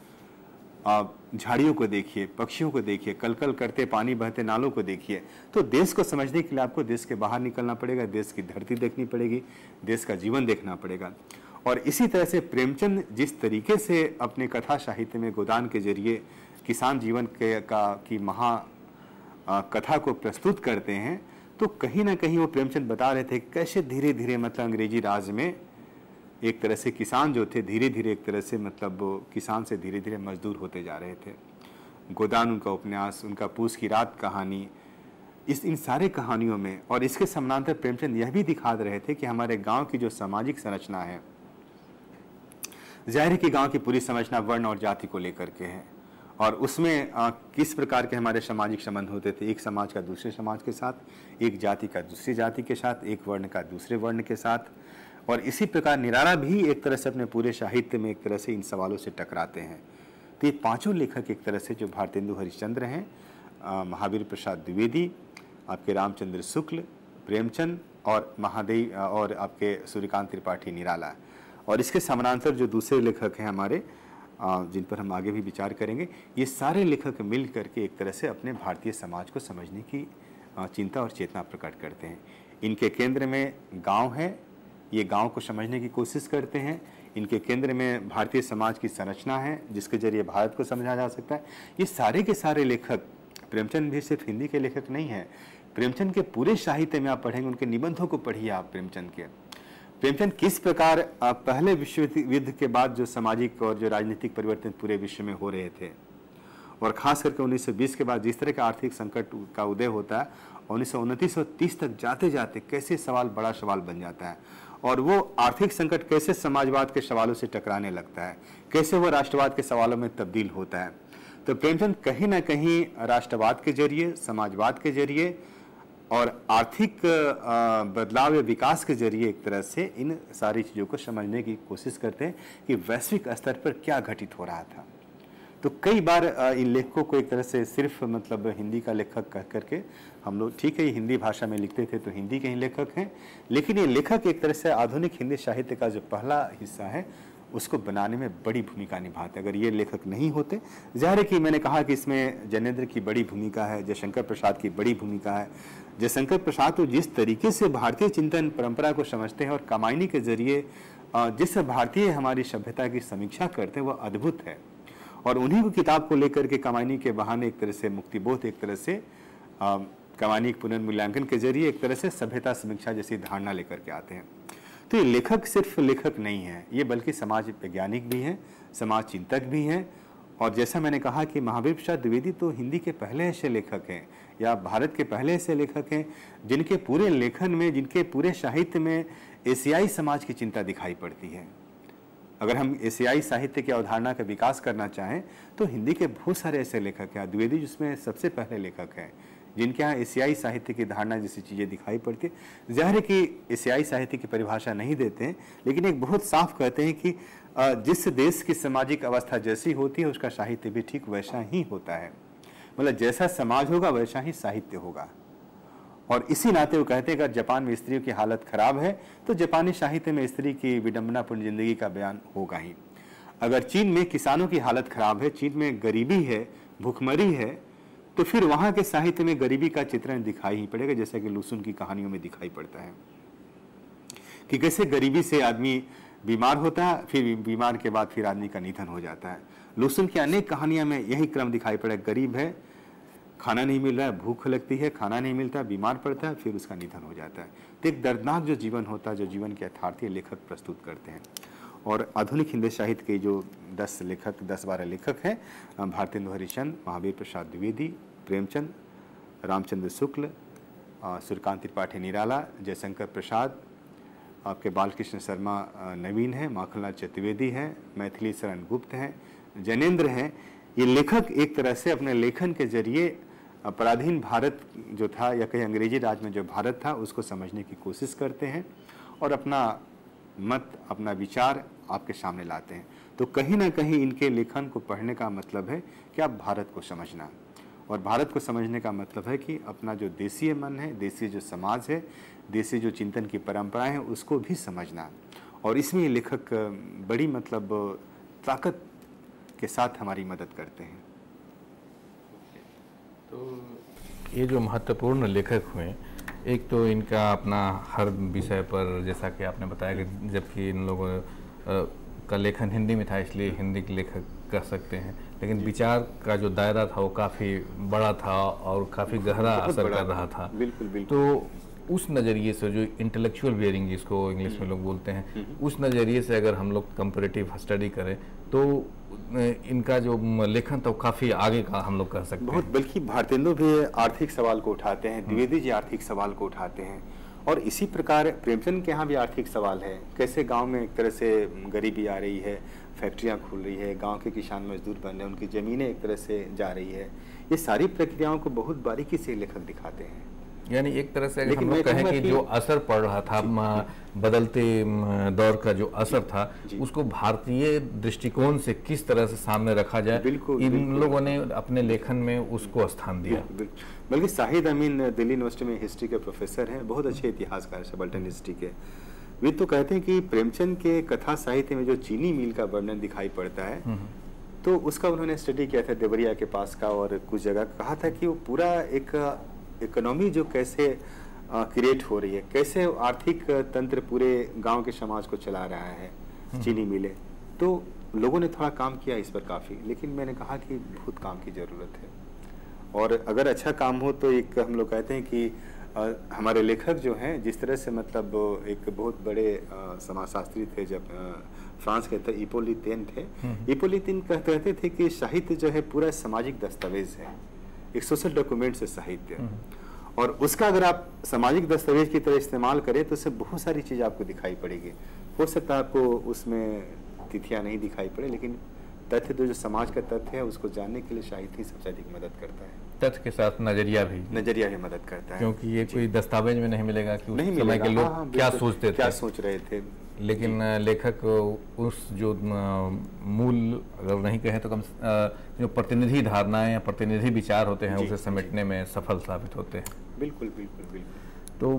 आप झाड़ियों को देखिए, पक्षियों को देखिए, कलकल करते पानी बहते नालों को देखिए। तो देश को समझने के लिए आपको देश के बाहर निकलना पड़ेगा, देश की धरती देखनी पड़ेगी, देश का जीवन देखना पड़ेगा। और इसी तरह से प्रेमचंद जिस तरीके से अपने कथा साहित्य में गोदान के जरिए किसान जीवन की महा कथा को प्रस्तुत करते हैं, तो कहीं ना कहीं वो प्रेमचंद बता रहे थे कैसे धीरे धीरे मतलब अंग्रेजी राज में एक तरह से किसान जो थे धीरे धीरे एक तरह से मतलब किसान से धीरे धीरे मजदूर होते जा रहे थे। गोदान उनका उपन्यास, उनका पूस की रात कहानी, इन सारे कहानियों में, और इसके समानांतर प्रेमचंद यह भी दिखा रहे थे कि हमारे गांव की जो सामाजिक संरचना है, जाहिर है कि गांव की पूरी संरचना वर्ण और जाति को लेकर के है, और उसमें किस प्रकार के हमारे सामाजिक संबंध होते थे, एक समाज का दूसरे समाज के साथ, एक जाति का दूसरी जाति के साथ, एक वर्ण का दूसरे वर्ण के साथ। और इसी प्रकार निराला भी एक तरह से अपने पूरे साहित्य में एक तरह से इन सवालों से टकराते हैं। तो ये पांचों लेखक एक तरह से जो भारतेंदु हरिश्चंद्र हैं, महावीर प्रसाद द्विवेदी, आपके रामचंद्र शुक्ल, प्रेमचंद और महादेव और आपके सूर्यकांत त्रिपाठी निराला, और इसके समानांतर जो दूसरे लेखक हैं हमारे जिन पर हम आगे भी विचार करेंगे, ये सारे लेखक मिल करके एक तरह से अपने भारतीय समाज को समझने की चिंता और चेतना प्रकट करते हैं। इनके केंद्र में गांव है, ये गांव को समझने की कोशिश करते हैं। इनके केंद्र में भारतीय समाज की संरचना है जिसके जरिए भारत को समझा जा सकता है। ये सारे के सारे लेखक, प्रेमचंद भी सिर्फ हिंदी के लेखक नहीं हैं, प्रेमचंद के पूरे साहित्य में आप पढ़ेंगे, उनके निबंधों को पढ़िए आप प्रेमचंद के। प्रेमचंद किस प्रकार पहले विश्व युद्ध के बाद जो सामाजिक और जो राजनीतिक परिवर्तन पूरे विश्व में हो रहे थे, और खास करके 1920 के बाद जिस तरह का आर्थिक संकट का उदय होता है, 1929 और 30 तक जाते जाते कैसे सवाल बड़ा सवाल बन जाता है, और वो आर्थिक संकट कैसे समाजवाद के सवालों से टकराने लगता है, कैसे वो राष्ट्रवाद के सवालों में तब्दील होता है। तो प्रेमचंद कहीं ना कहीं राष्ट्रवाद के जरिए, समाजवाद के जरिए और आर्थिक बदलाव या विकास के जरिए एक तरह से इन सारी चीज़ों को समझने की कोशिश करते हैं कि वैश्विक स्तर पर क्या घटित हो रहा था। तो कई बार इन लेखकों को एक तरह से सिर्फ मतलब हिंदी का लेखक कह करके हम लोग, ठीक है ये हिंदी भाषा में लिखते थे तो हिंदी के ही लेखक हैं, लेकिन ये लेखक एक तरह से आधुनिक हिंदी साहित्य का जो पहला हिस्सा है उसको बनाने में बड़ी भूमिका निभाते। अगर ये लेखक नहीं होते, जाहिर है कि मैंने कहा कि इसमें जयनेंद्र की बड़ी भूमिका है, जयशंकर प्रसाद की बड़ी भूमिका है। जयशंकर प्रसाद तो जिस तरीके से भारतीय चिंतन परंपरा को समझते हैं और कमायनी के जरिए जिस भारतीय हमारी सभ्यता की समीक्षा करते हैं वह अद्भुत है, और उन्हीं को किताब को लेकर के कमायनी के बहाने एक तरह से मुक्तिबोध, एक तरह से कमायनी पुनर्मूल्यांकन के जरिए एक तरह से सभ्यता समीक्षा जैसी धारणा लेकर के आते हैं। तो ये लेखक सिर्फ लेखक नहीं है, ये बल्कि समाज वैज्ञानिक भी हैं, समाज चिंतक भी हैं। और जैसा मैंने कहा कि महावीर प्रसाद द्विवेदी तो हिंदी के पहले ऐसे लेखक हैं या भारत के पहले ऐसे लेखक हैं जिनके पूरे लेखन में, जिनके पूरे साहित्य में एशियाई समाज की चिंता दिखाई पड़ती है। अगर हम एशियाई साहित्य की अवधारणा का विकास करना चाहें तो हिंदी के बहुत सारे ऐसे लेखक हैं, द्विवेदी जिसमें सबसे पहले लेखक हैं जिनके यहाँ एशियाई साहित्य की धारणा जैसी चीज़ें दिखाई पड़ती है। जाहिर है कि एशियाई साहित्य की परिभाषा नहीं देते हैं, लेकिन एक बहुत साफ कहते हैं कि जिस देश की सामाजिक अवस्था जैसी होती है उसका साहित्य भी ठीक वैसा ही होता है, मतलब जैसा समाज होगा वैसा ही साहित्य होगा। और इसी नाते वो कहते हैं अगर जापान में स्त्रियों की हालत खराब है तो जापानी साहित्य में स्त्री की विडंबनापूर्ण जिंदगी का बयान होगा ही। अगर चीन में किसानों की हालत खराब है, चीन में गरीबी है, भूखमरी है, तो फिर वहाँ के साहित्य में गरीबी का चित्रण दिखाई ही पड़ेगा, जैसा कि लुसुन की कहानियों में दिखाई पड़ता है कि कैसे गरीबी से आदमी बीमार होता है, फिर बीमार के बाद फिर आदमी का निधन हो जाता है। लुसुन की अनेक कहानियां में यही क्रम दिखाई पड़ा, गरीब है, खाना नहीं मिल रहा है, भूख लगती है, खाना नहीं मिलता, बीमार पड़ता है, फिर उसका निधन हो जाता है। तो एक दर्दनाक जो जीवन होता है, जो जीवन के यथार्थी लेखक प्रस्तुत करते हैं। और आधुनिक हिंदी साहित्य के जो 10-12 लेखक हैं, भारतेंदु हरिश्चंद्र, महावीर प्रसाद द्विवेदी, प्रेमचंद, रामचंद्र शुक्ल, सूर्यकांत त्रिपाठी निराला, जयशंकर प्रसाद, आपके बालकृष्ण शर्मा नवीन है, माखनलाल चतुर्वेदी है, मैथिली शरण गुप्त हैं, जैनेन्द्र हैं। ये लेखक एक तरह से अपने लेखन के जरिए पराधीन भारत जो था या कहीं अंग्रेजी राज में जो भारत था उसको समझने की कोशिश करते हैं और अपना मत, अपना विचार आपके सामने लाते हैं। तो कहीं ना कहीं इनके लेखन को पढ़ने का मतलब है कि आप भारत को समझना, और भारत को समझने का मतलब है कि अपना जो देशीय मन है, देशीय जो समाज है, देशीय जो चिंतन की परंपराएं हैं उसको भी समझना। और इसमें ये लेखक बड़ी मतलब ताकत के साथ हमारी मदद करते हैं। तो ये जो महत्वपूर्ण लेखक हुए, एक तो इनका अपना हर विषय पर, जैसा कि आपने बताया कि जबकि इन लोगों का लेखन हिंदी में था इसलिए हिंदी के लेखक कह सकते हैं, लेकिन विचार का जो दायरा था वो काफ़ी बड़ा था और काफ़ी गहरा असर कर रहा था। बिल्कुल बिल्कुल। तो उस नज़रिए से जो इंटेलेक्चुअल बियरिंग जिसको इंग्लिश में लोग बोलते हैं, उस नज़रिए से अगर हम लोग कंपैरेटिव स्टडी करें तो इनका जो लेखन था वो काफ़ी आगे का हम लोग कह सकते हैं। बहुत, बल्कि भारतेंदु भी आर्थिक सवाल को उठाते हैं, द्विवेदी जी आर्थिक सवाल को उठाते हैं, और इसी प्रकार प्रेमचंद के यहाँ भी आर्थिक सवाल है। कैसे गांव में एक तरह से गरीबी आ रही है, फैक्ट्रियां खुल रही है, गांव के किसान मजदूर बन रहे हैं, उनकी ज़मीनें एक तरह से जा रही है। ये सारी प्रक्रियाओं को बहुत बारीकी से लेखक दिखाते हैं। यानी एक तरह से हम लोग कहें कि जो असर पड़ रहा था, बदलते दौर का जो असर था, उसको भारतीय दृष्टिकोण से किस तरह से सामने रखा जाए, इन लोगों ने अपने लेखन में उसको स्थान दिया। बल्कि शाहिद अमीन दिल्ली यूनिवर्सिटी में हिस्ट्री के प्रोफेसर हैं, बहुत अच्छे इतिहासकार, सबल्टन हिस्ट्री के। वे तो कहते हैं कि प्रेमचंद के कथा साहित्य में जो चीनी मिल का वर्णन दिखाई पड़ता है, तो उसका उन्होंने स्टडी किया था देवरिया के पास का, और कुछ जगह कहा था कि वो पूरा एक इकोनॉमी जो कैसे क्रिएट हो रही है, कैसे आर्थिक तंत्र पूरे गांव के समाज को चला रहा है, चीनी मिले। तो लोगों ने थोड़ा काम किया इस पर काफ़ी, लेकिन मैंने कहा कि बहुत काम की ज़रूरत है, और अगर अच्छा काम हो तो एक हम लोग कहते हैं कि हमारे लेखक जो हैं, जिस तरह से मतलब एक बहुत बड़े समाजशास्त्री थे, जब फ्रांस के थे, हिप्पोलिटेन थे। हिप्पोलिटेन कहते थे कि साहित्य जो है पूरा सामाजिक दस्तावेज है, एक सोशल डॉक्यूमेंट से साहित्य, और उसका अगर आप सामाजिक दस्तावेज की तरह इस्तेमाल करें तो उससे बहुत सारी चीज़ आपको दिखाई पड़ेगी। हो सकता है आपको उसमें तिथियां नहीं दिखाई पड़े, लेकिन तथ्य जो समाज का तथ्य है उसको जानने के लिए साहित्य सबसे अधिक मदद करता है। तथ्य के साथ नजरिया भी मदद करता है, क्योंकि ये कोई दस्तावेज में नहीं मिलेगा कि उस समय के लोग क्या सोचते थे, क्या सोच रहे थे। लेकिन लेखक उस जो मूल अगर नहीं कहें तो कम जो प्रतिनिधि धारणाएं या प्रतिनिधि विचार होते हैं उसे समेटने में सफल साबित होते हैं। बिल्कुल बिल्कुल बिल्कुल। तो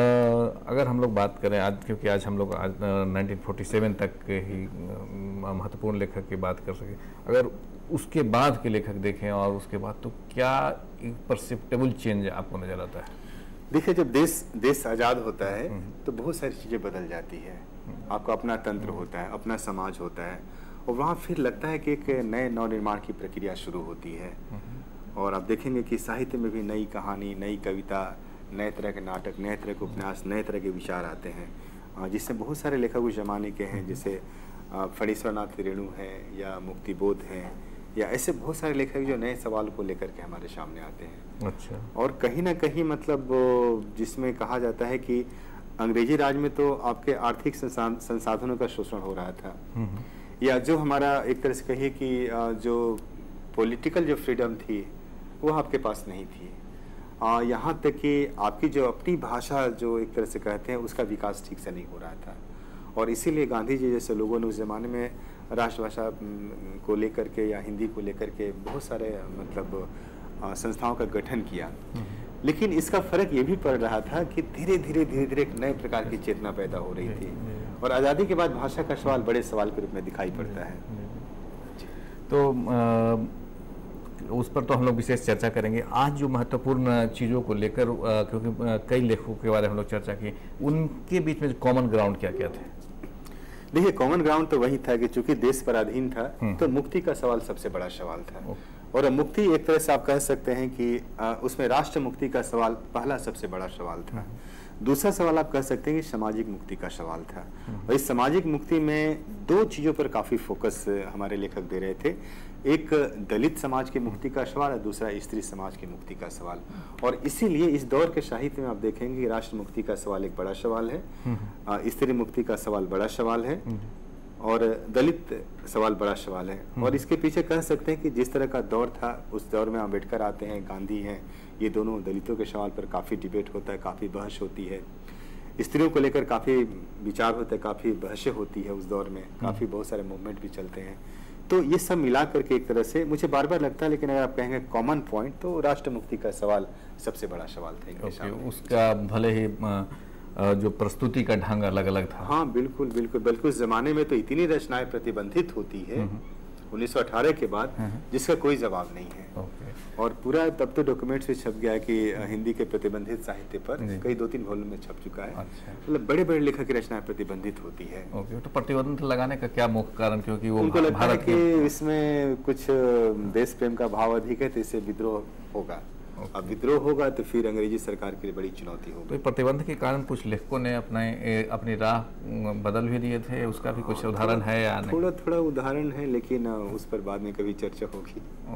अगर हम लोग बात करें आज, क्योंकि आज हम लोग 1947 तक के ही महत्वपूर्ण लेखक की बात कर सकें, अगर उसके बाद के लेखक देखें और उसके बाद, तो क्या एक परसेप्टेबल चेंज आपको नजर आता है? देखिए, जब देश आज़ाद होता है तो बहुत सारी चीज़ें बदल जाती है। आपका अपना तंत्र होता है, अपना समाज होता है, और वहाँ फिर लगता है कि एक नए नवनिर्माण की प्रक्रिया शुरू होती है। और आप देखेंगे कि साहित्य में भी नई कहानी, नई कविता, नए तरह के नाटक, नए तरह के उपन्यास, नए तरह के विचार आते हैं, जिससे बहुत सारे लेखक उस जमाने के हैं, जैसे फणीश्वर नाथ रेणु हैं या मुक्तिबोध हैं, या ऐसे बहुत सारे लेखक जो नए सवाल को लेकर के हमारे सामने आते हैं। अच्छा। और कहीं ना कहीं मतलब जिसमें कहा जाता है कि अंग्रेजी राज में तो आपके आर्थिक संसाधनों का शोषण हो रहा था, या जो हमारा एक तरह से कहिए कि जो पॉलिटिकल जो फ्रीडम थी वो आपके पास नहीं थी। यहाँ तक कि आपकी जो अपनी भाषा जो एक तरह से कहते हैं उसका विकास ठीक से नहीं हो रहा था, और इसीलिए गांधी जी जैसे लोगों ने उस ज़माने में राष्ट्रभाषा को लेकर के या हिंदी को लेकर के बहुत सारे मतलब संस्थाओं का गठन किया। लेकिन इसका फर्क ये भी पड़ रहा था कि धीरे धीरे एक नए प्रकार की चेतना पैदा हो रही थी, और आज़ादी के बाद भाषा का सवाल बड़े सवाल के रूप में दिखाई पड़ता है। तो उस पर तो हम लोग विशेष चर्चा करेंगे। आज जो महत्वपूर्ण चीज़ों को लेकर क्योंकि कई लेखकों के बारे में हम लोग चर्चा की, उनके बीच में कॉमन ग्राउंड क्या क्या थे? देखिए, कॉमन ग्राउंड तो वही था कि चूंकि देश पराधीन था तो मुक्ति का सवाल सबसे बड़ा सवाल था, और मुक्ति एक तरह से आप कह सकते हैं कि उसमें राष्ट्र मुक्ति का सवाल पहला सबसे बड़ा सवाल था। दूसरा सवाल आप कह सकते हैं कि सामाजिक मुक्ति का सवाल था, और इस सामाजिक मुक्ति में दो चीज़ों पर काफ़ी फोकस हमारे लेखक दे रहे थे। एक दलित समाज की मुक्ति का सवाल है, दूसरा स्त्री समाज की मुक्ति का सवाल। और इसीलिए इस दौर के साहित्य में आप देखेंगे कि राष्ट्र मुक्ति का सवाल एक बड़ा सवाल है, स्त्री मुक्ति का सवाल बड़ा सवाल है, और दलित सवाल बड़ा सवाल है। और इसके पीछे कह सकते हैं कि जिस तरह का दौर था, उस दौर में अम्बेडकर आते हैं, गांधी हैं, ये दोनों दलितों के सवाल पर काफ़ी डिबेट होता है, काफ़ी बहस होती है। स्त्रियों को लेकर काफ़ी विचार होते हैं, काफ़ी बहसें होती है उस दौर में, काफ़ी बहुत सारे मूवमेंट भी चलते हैं। तो ये सब मिला करके एक तरह से मुझे बार बार लगता है, लेकिन अगर आप कहेंगे कॉमन पॉइंट, तो राष्ट्र मुक्ति का सवाल सबसे बड़ा सवाल था इनके सामने। उसका भले ही जो प्रस्तुति का ढंग अलग अलग था। हाँ बिल्कुल बिल्कुल, बल्कि उस जमाने में तो इतनी रचनाएं प्रतिबंधित होती है 1918 के बाद, जिसका कोई जवाब नहीं है। और पूरा तब तो डॉक्यूमेंट्स भी छप गया कि हिंदी के प्रतिबंधित साहित्य पर कई 2-3 वॉल्यूम में छप चुका है। मतलब बड़े बड़े लेखक की रचनाएं प्रतिबंधित होती है। तो प्रतिबंध लगाने का क्या मुख्य कारण? क्योंकि वो उनको लगता है कि इसमें कुछ देश प्रेम का भाव अधिक है, तो इससे विद्रोह होगा। अब विद्रोह होगा तो फिर अंग्रेजी सरकार के लिए बड़ी चुनौती होगी। तो प्रतिबंध के कारण कुछ लेखकों ने अपनी राह बदल भी दिए थे, उसका भी कुछ उदाहरण है या नहीं? थोड़ा उदाहरण है, लेकिन उस पर बाद में कभी चर्चा होगी।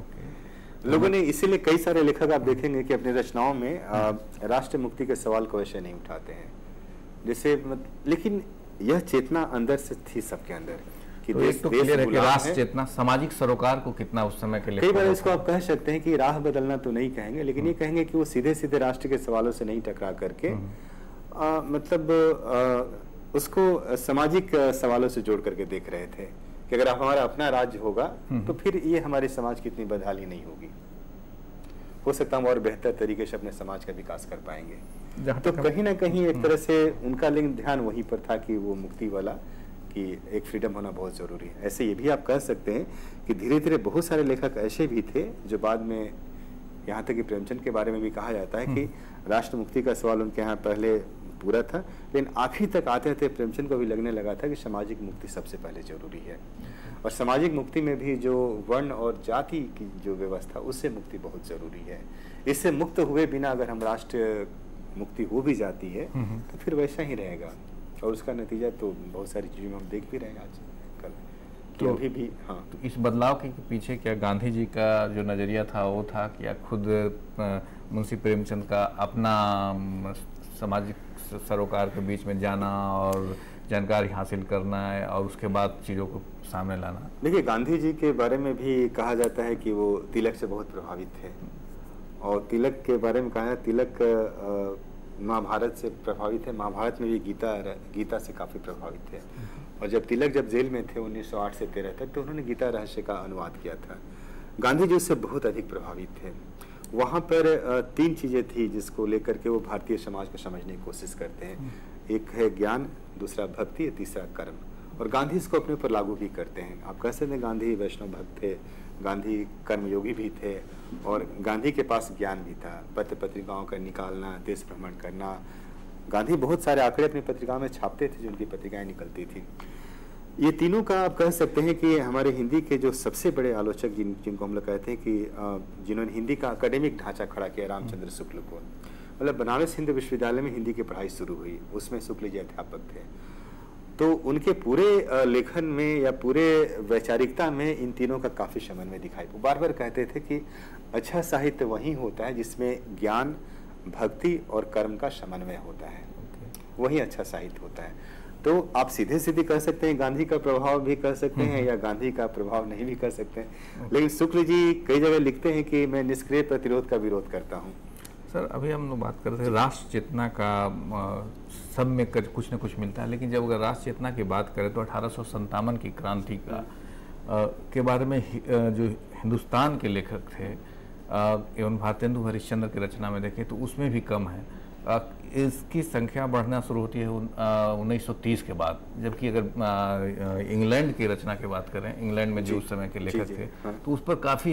लोगों ने इसीलिए कई सारे लेखक आप देखेंगे कि अपनी रचनाओं में राष्ट्र मुक्ति के सवाल को वैसे नहीं उठाते हैं, जैसे लेकिन यह चेतना अंदर से थी सबके अंदर कि तो एक तो क्लियर है कि राष्ट्र चेतना, सामाजिक सरोकार को कितना उस समय के लिए कई बार इसको आप कह सकते हैं कि राह बदलना तो नहीं कहेंगे, लेकिन ये कहेंगे कि वो सीधे सीधे राष्ट्र के सवालों से नहीं टकरा करके मतलब उसको सामाजिक सवालों से जोड़ करके देख रहे थे कि अगर हमारा अपना राज्य होगा तो फिर ये हमारे समाज की इतनी बदहाली नहीं होगी, हो सकता हम और बेहतर तरीके से अपने समाज का विकास कर पाएंगे। तो कहीं ना कहीं एक तरह से उनका लेकिन ध्यान वहीं पर था कि वो मुक्ति वाला, कि एक फ्रीडम होना बहुत ज़रूरी है। ऐसे ये भी आप कह सकते हैं कि धीरे धीरे बहुत सारे लेखक ऐसे भी थे जो बाद में, यहाँ तक कि प्रेमचंद के बारे में भी कहा जाता है कि राष्ट्र मुक्ति का सवाल उनके यहाँ पहले पूरा था, लेकिन आखिर तक आते थे प्रेमचंद को भी लगने लगा था कि सामाजिक मुक्ति सबसे पहले जरूरी है, और सामाजिक मुक्ति में भी जो वर्ण और जाति की जो व्यवस्था, उससे मुक्ति बहुत ज़रूरी है। इससे मुक्त हुए बिना अगर हम राष्ट्र मुक्ति हो भी जाती है तो फिर वैसा ही रहेगा, और उसका नतीजा तो बहुत सारी चीज़ों में हम देख भी रहे हैं आज कल। तो अभी भी हाँ, तो इस बदलाव के पीछे क्या गांधी जी का जो नज़रिया था वो था, क्या खुद मुंशी प्रेमचंद का अपना सामाजिक सरोकार के बीच में जाना और जानकारी हासिल करना है और उसके बाद चीज़ों को सामने लाना? देखिए, गांधी जी के बारे में भी कहा जाता है कि वो तिलक से बहुत प्रभावित थे, और तिलक के बारे में कहा है तिलक महाभारत से प्रभावित है, महाभारत में भी गीता से काफ़ी प्रभावित थे। और जब तिलक जेल में थे 1908 से 13 तक, तो उन्होंने गीता रहस्य का अनुवाद किया था। गांधी जी उससे बहुत अधिक प्रभावित थे। वहाँ पर 3 चीज़ें थी जिसको लेकर के वो भारतीय समाज को समझने की कोशिश करते हैं। एक है ज्ञान, दूसरा भक्ति, तीसरा कर्म, और गांधी इसको अपने ऊपर लागू भी करते हैं। आप कह सकते हैं गांधी वैष्णव भक्त थे, गांधी कर्मयोगी भी थे, और गांधी के पास ज्ञान भी था, पत्र पत्रिकाओं का निकालना, देश भ्रमण करना। गांधी बहुत सारे आंकड़े अपनी पत्रिकाओं में छापते थे जो उनकी पत्रिकाएं निकलती थी। ये तीनों का आप कह सकते हैं कि हमारे हिंदी के जो सबसे बड़े आलोचक जिनको हम लोग कहते हैं कि जिन्होंने हिंदी का अकेडमिक ढांचा खड़ा किया, रामचंद्र शुक्ल को, मतलब बनारस हिंदू विश्वविद्यालय में हिंदी की पढ़ाई शुरू हुई, उसमें शुक्ल जी अध्यापक थे। तो उनके पूरे लेखन में या पूरे वैचारिकता में इन तीनों का काफ़ी समन्वय दिखाई। वो बार बार कहते थे कि अच्छा साहित्य वही होता है जिसमें ज्ञान, भक्ति और कर्म का समन्वय होता है, वही अच्छा साहित्य होता है। तो आप सीधे सीधे कह सकते हैं गांधी का प्रभाव भी कह सकते हैं या गांधी का प्रभाव नहीं भी कह सकते हैं, लेकिन शुक्ल जी कई जगह लिखते हैं कि मैं निष्क्रिय प्रतिरोध का विरोध करता हूँ। सर, अभी हम लोग बात कर रहे थे राष्ट्र चेतना का, सब में कुछ न कुछ मिलता है, लेकिन जब अगर राष्ट्र चेतना की बात करें तो 1857 की क्रांति का के बारे में जो हिंदुस्तान के लेखक थे एवं भारतेंदु हरिश्चंद्र की रचना में देखें तो उसमें भी कम है। इसकी संख्या बढ़ना शुरू होती है 1930 के बाद, जबकि अगर इंग्लैंड की रचना की बात करें, इंग्लैंड में जो उस समय के लेखक थे, तो उस पर काफ़ी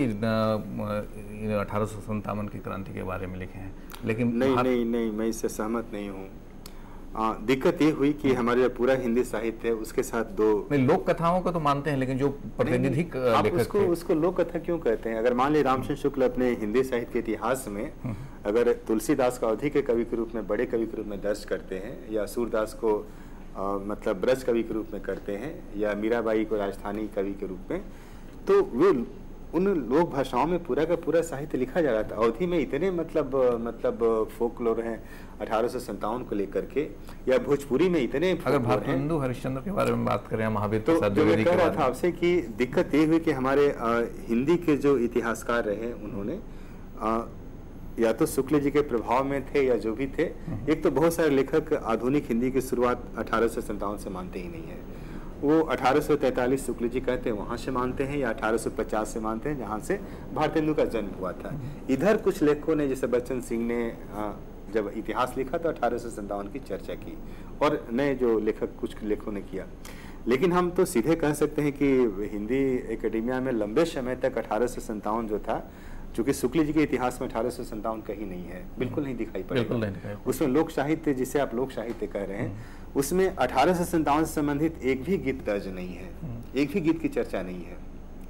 1857 की क्रांति के बारे में लिखे हैं। लेकिन नहीं, मैं इससे सहमत नहीं हूँ। दिक्कत ये हुई कि हमारे जो पूरा हिंदी साहित्य है उसके साथ दो लोक कथाओं को तो मानते हैं, लेकिन जो प्रातिनिधिक लेखक थे उसको लोक कथा क्यों कहते हैं? अगर मान लीजिए रामचंद्र शुक्ल अपने हिंदी साहित्य के इतिहास में अगर तुलसीदास को अवधी के कवि के रूप में, बड़े कवि के रूप में दर्ज करते हैं, या सूरदास को मतलब ब्रज कवि के रूप में करते हैं, या मीराबाई को राजस्थानी कवि के रूप में, तो वे उन लोक भाषाओं में पूरा का पूरा साहित्य लिखा जा रहा था। अवधि में इतने मतलब फोकलोर हैं 1857 को लेकर के, या भोजपुरी में इतने अगर भारतेंदु हरिश्चंद्र के बारे में बात करें, महावीर तो प्रसाद जो मैं द्विवेदी कह के रहा बारे था में, आपसे कि दिक्कत ये हुई कि हमारे हिंदी के जो इतिहासकार रहे उन्होंने या तो शुक्ल जी के प्रभाव में थे या जो भी थे। एक तो बहुत सारे लेखक आधुनिक हिंदी की शुरुआत 1857 से मानते ही नहीं है। वो 1843 शुक्ल जी कहते हैं वहाँ से मानते हैं, या 1850 से मानते हैं जहाँ से भारतेंदु का जन्म हुआ था। इधर कुछ लेखकों ने, जैसे बच्चन सिंह ने जब इतिहास लिखा तो 1857 की चर्चा की, और नए जो लेखक कुछ लेखकों ने किया। लेकिन हम तो सीधे कह सकते हैं कि हिंदी एकेडमिया में लंबे समय तक 1857 जो था, चूंकि शुक्ल जी के इतिहास में 1857 कहीं नहीं है, बिल्कुल नहीं दिखाई पड़ेगा। उसमें लोक साहित्य, जिसे आप लोक साहित्य कह रहे हैं, उसमें 1857 से संबंधित एक भी गीत दर्ज नहीं है, एक भी गीत की चर्चा नहीं है।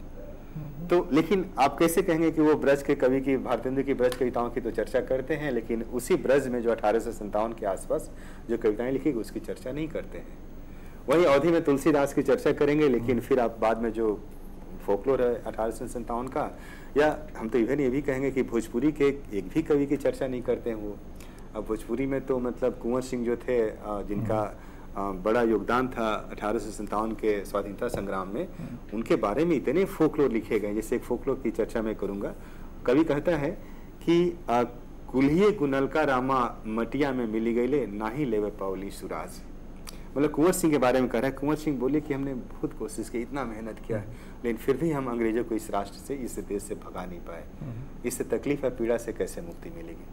तो लेकिन आप कैसे कहेंगे कि वो ब्रज के कवि की, भारतेंदु की ब्रज कविताओं की तो चर्चा करते हैं, लेकिन उसी ब्रज में जो 1857 के आसपास जो कविताएं लिखी गई उसकी चर्चा नहीं करते हैं। वही अवधि में तुलसीदास की चर्चा करेंगे, लेकिन फिर आप बाद में जो फोकलोर है 1857 का, या हम तो इवन ये भी कहेंगे कि भोजपुरी के एक भी कवि की चर्चा नहीं करते हैं वो। अब भोजपुरी में तो मतलब कुंवर सिंह जो थे, जिनका बड़ा योगदान था 1857 के स्वाधीनता संग्राम में, उनके बारे में इतने फोकलोर लिखे गए। जैसे एक फोकलोर की चर्चा मैं करूंगा। कवि कहता है कि कुल्हिए गुनलका रामा मटिया में मिली गईले, ना ही लेवे पावली सुराज। मतलब कुंवर सिंह के बारे में कह रहा है। कुंवर सिंह बोले कि हमने बहुत कोशिश की, इतना मेहनत किया, लेकिन फिर भी हम अंग्रेजों को इस राष्ट्र से, इस देश से भगा नहीं पाए। इससे तकलीफ और पीड़ा से कैसे मुक्ति मिलेगी?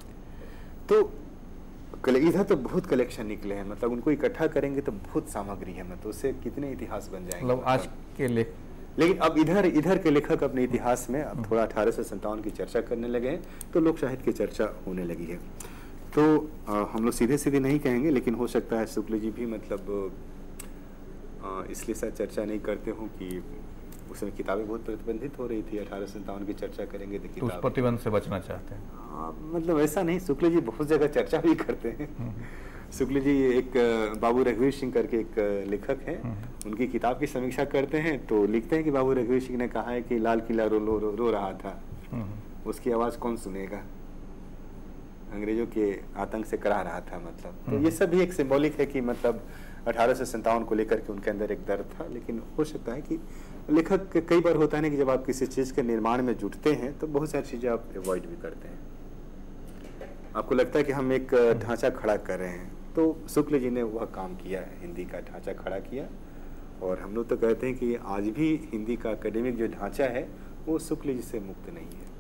तो इधर तो बहुत कलेक्शन निकले हैं, मतलब उनको इकट्ठा करेंगे तो बहुत सामग्री है, मतलब उससे कितने इतिहास बन जाएंगे। मतलब आज के लेकिन अब इधर के लेखक अपने इतिहास में अब थोड़ा 1857 की चर्चा करने लगे हैं, तो लोक साहित्य की चर्चा होने लगी है। तो हम लोग सीधे नहीं कहेंगे, लेकिन हो सकता है शुक्ल जी भी मतलब इसलिए शायद चर्चा नहीं करते हो कि उस समय किताबें बहुत प्रतिबंधित हो रही थी। 1857 की चर्चा करेंगे तो उस प्रतिबंध से बचना चाहते हैं। मतलब ऐसा नहीं, शुक्ल जी बहुत जगह चर्चा भी करते हैं। शुक्ल जी एक बाबू रघुवीर सिंह करके एक लेखक हैं, उनकी किताब की समीक्षा करते हैं तो लिखते हैं कि बाबू रघुवीर सिंह ने कहा है कि लाल किला रो रहा था, उसकी आवाज़ कौन सुनेगा, अंग्रेजों के आतंक से करा रहा था। मतलब तो ये सब भी एक सिंबॉलिक है कि मतलब 1857 को लेकर के उनके अंदर एक दर्द था। लेकिन हो सकता है कि लेखक कई बार होता है ना कि जब आप किसी चीज़ के निर्माण में जुटते हैं तो बहुत सारी चीज़ें आप अवॉइड भी करते हैं। आपको लगता है कि हम एक ढांचा खड़ा कर रहे हैं, तो शुक्ल जी ने वह काम किया है, हिंदी का ढांचा खड़ा किया। और हम लोग तो कहते हैं कि आज भी हिंदी का एकेडमिक जो ढांचा है वो शुक्ल जी से मुक्त नहीं है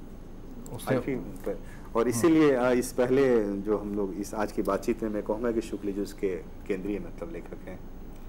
और इसीलिए इस पहले जो हम लोग इस आज की बातचीत में मैं कहूँगा कि शुक्ल जी उसके केंद्रीय मतलब लेखक हैं।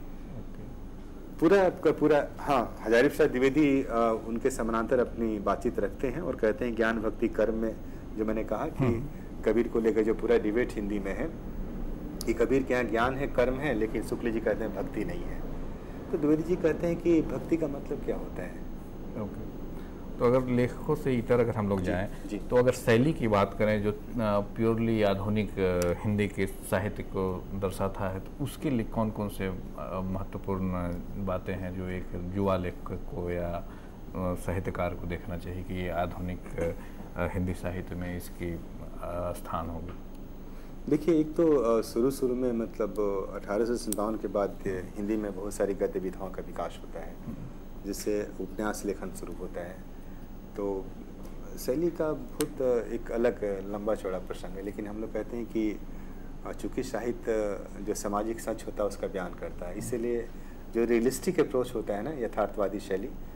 पूरा हाँ, हजारी प्रसाद द्विवेदी उनके समानांतर अपनी बातचीत रखते हैं और कहते हैं ज्ञान भक्ति कर्म में, जो मैंने कहा कि कबीर को लेकर जो पूरा डिबेट हिंदी में है कि कबीर के यहाँ ज्ञान है, कर्म है, लेकिन शुक्ल जी कहते हैं भक्ति नहीं है। तो द्विवेदी जी कहते हैं कि भक्ति का मतलब क्या होता है। तो अगर लेखकों से इतर अगर हम लोग जाएं तो अगर शैली की बात करें जो प्योरली आधुनिक हिंदी के साहित्य को दर्शाता है, तो उसके लिए कौन कौन से महत्वपूर्ण बातें हैं जो एक युवा लेखक को या साहित्यकार को देखना चाहिए कि ये आधुनिक हिंदी साहित्य में इसकी स्थान होगी? देखिए, एक तो शुरू में मतलब 1857 के बाद हिंदी में बहुत सारी गद्य विधाओं का विकास होता है, जिससे उपन्यास लेखन शुरू होता है। तो शैली का बहुत एक अलग लंबा चौड़ा प्रसंग है, लेकिन हम लोग कहते हैं कि चूँकि साहित्य जो सामाजिक सच होता है उसका बयान करता है, इसीलिए जो रियलिस्टिक अप्रोच होता है ना, यथार्थवादी शैली,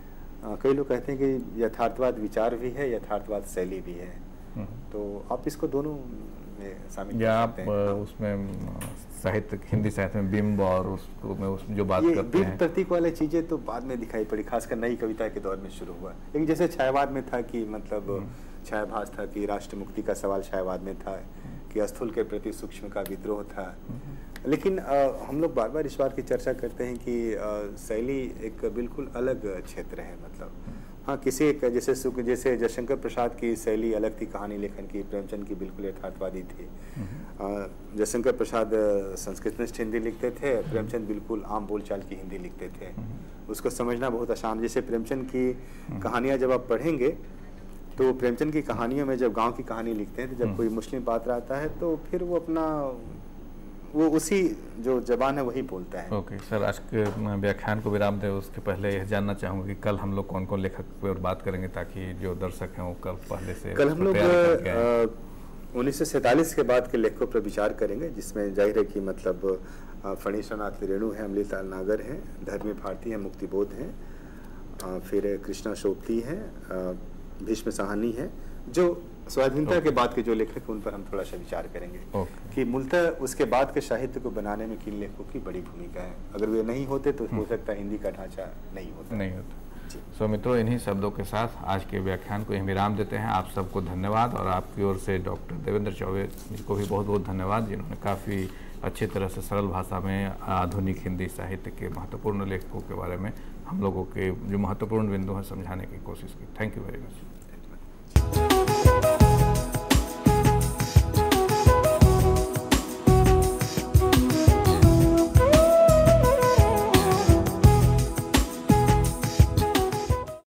कई लोग कहते हैं कि यथार्थवाद विचार भी है, यथार्थवाद शैली भी है। तो आप इसको दोनों में शामिल या कर आप सकते हैं। उसमें साहित्य, हिंदी साहित्य में बिंब और उसको में उस जो बात ये करते बिंब हैं, प्रतीक वाली चीजें तो बाद में दिखाई पड़ी, खासकर नई कविता के दौर में शुरू हुआ। लेकिन जैसे छायावाद में था कि मतलब छायाभास था कि राष्ट्र मुक्ति का सवाल छायावाद में था, कि स्थूल के प्रति सूक्ष्म का विद्रोह था। लेकिन हम लोग बार बार इस बात की चर्चा करते हैं कि शैली एक बिल्कुल अलग क्षेत्र है। मतलब हाँ, किसी एक जैसे जयशंकर प्रसाद की शैली अलग थी कहानी लेखन की, प्रेमचंद की बिल्कुल यथार्थवादी थी। जयशंकर प्रसाद संस्कृतनिष्ठ हिंदी लिखते थे, प्रेमचंद बिल्कुल आम बोलचाल की हिंदी लिखते थे। उसको समझना बहुत आसान। जैसे प्रेमचंद की कहानियाँ जब आप पढ़ेंगे तो प्रेमचंद की कहानियों में जब गांव की कहानी लिखते हैं तो जब कोई मुस्लिम पात्र आता है तो फिर वो अपना वो उसी जो जबान है वही बोलता है। ओके सर, आज के व्याख्यान को विराम दें उसके पहले यह जानना चाहूँगा कि कल हम लोग कौन कौन लेखक पर बात करेंगे, ताकि जो दर्शक हैं वो कल पहले से कल हम लोग तैयारी करके आएं। 1947 के बाद के लेखकों पर विचार करेंगे, जिसमें जाहिर है कि मतलब फणीश्वरनाथ रेणु हैं, अमृतलाल नागर हैं, धर्मी भारती हैं, मुक्तिबोध हैं, फिर कृष्णा शोभती हैं, भीष्म साहनी है। जो स्वाधीनता के बाद के जो लेखक हैं उन पर हम थोड़ा सा विचार करेंगे कि मूलतः उसके बाद के साहित्य को बनाने में किन लेखकों की बड़ी भूमिका है। अगर वे नहीं होते तो हो सकता है हिंदी का ढांचा नहीं होता। सो मित्रों, इन्हीं शब्दों के साथ आज के व्याख्यान को यहीं विराम देते हैं। आप सबको धन्यवाद, और आपकी ओर से डॉक्टर देवेंद्र चौबे जी को भी बहुत बहुत धन्यवाद, जिन्होंने काफ़ी अच्छी तरह से सरल भाषा में आधुनिक हिंदी साहित्य के महत्वपूर्ण लेखकों के बारे में हम लोगों के जो महत्वपूर्ण बिंदु हैं समझाने की कोशिश की। Thank you very much.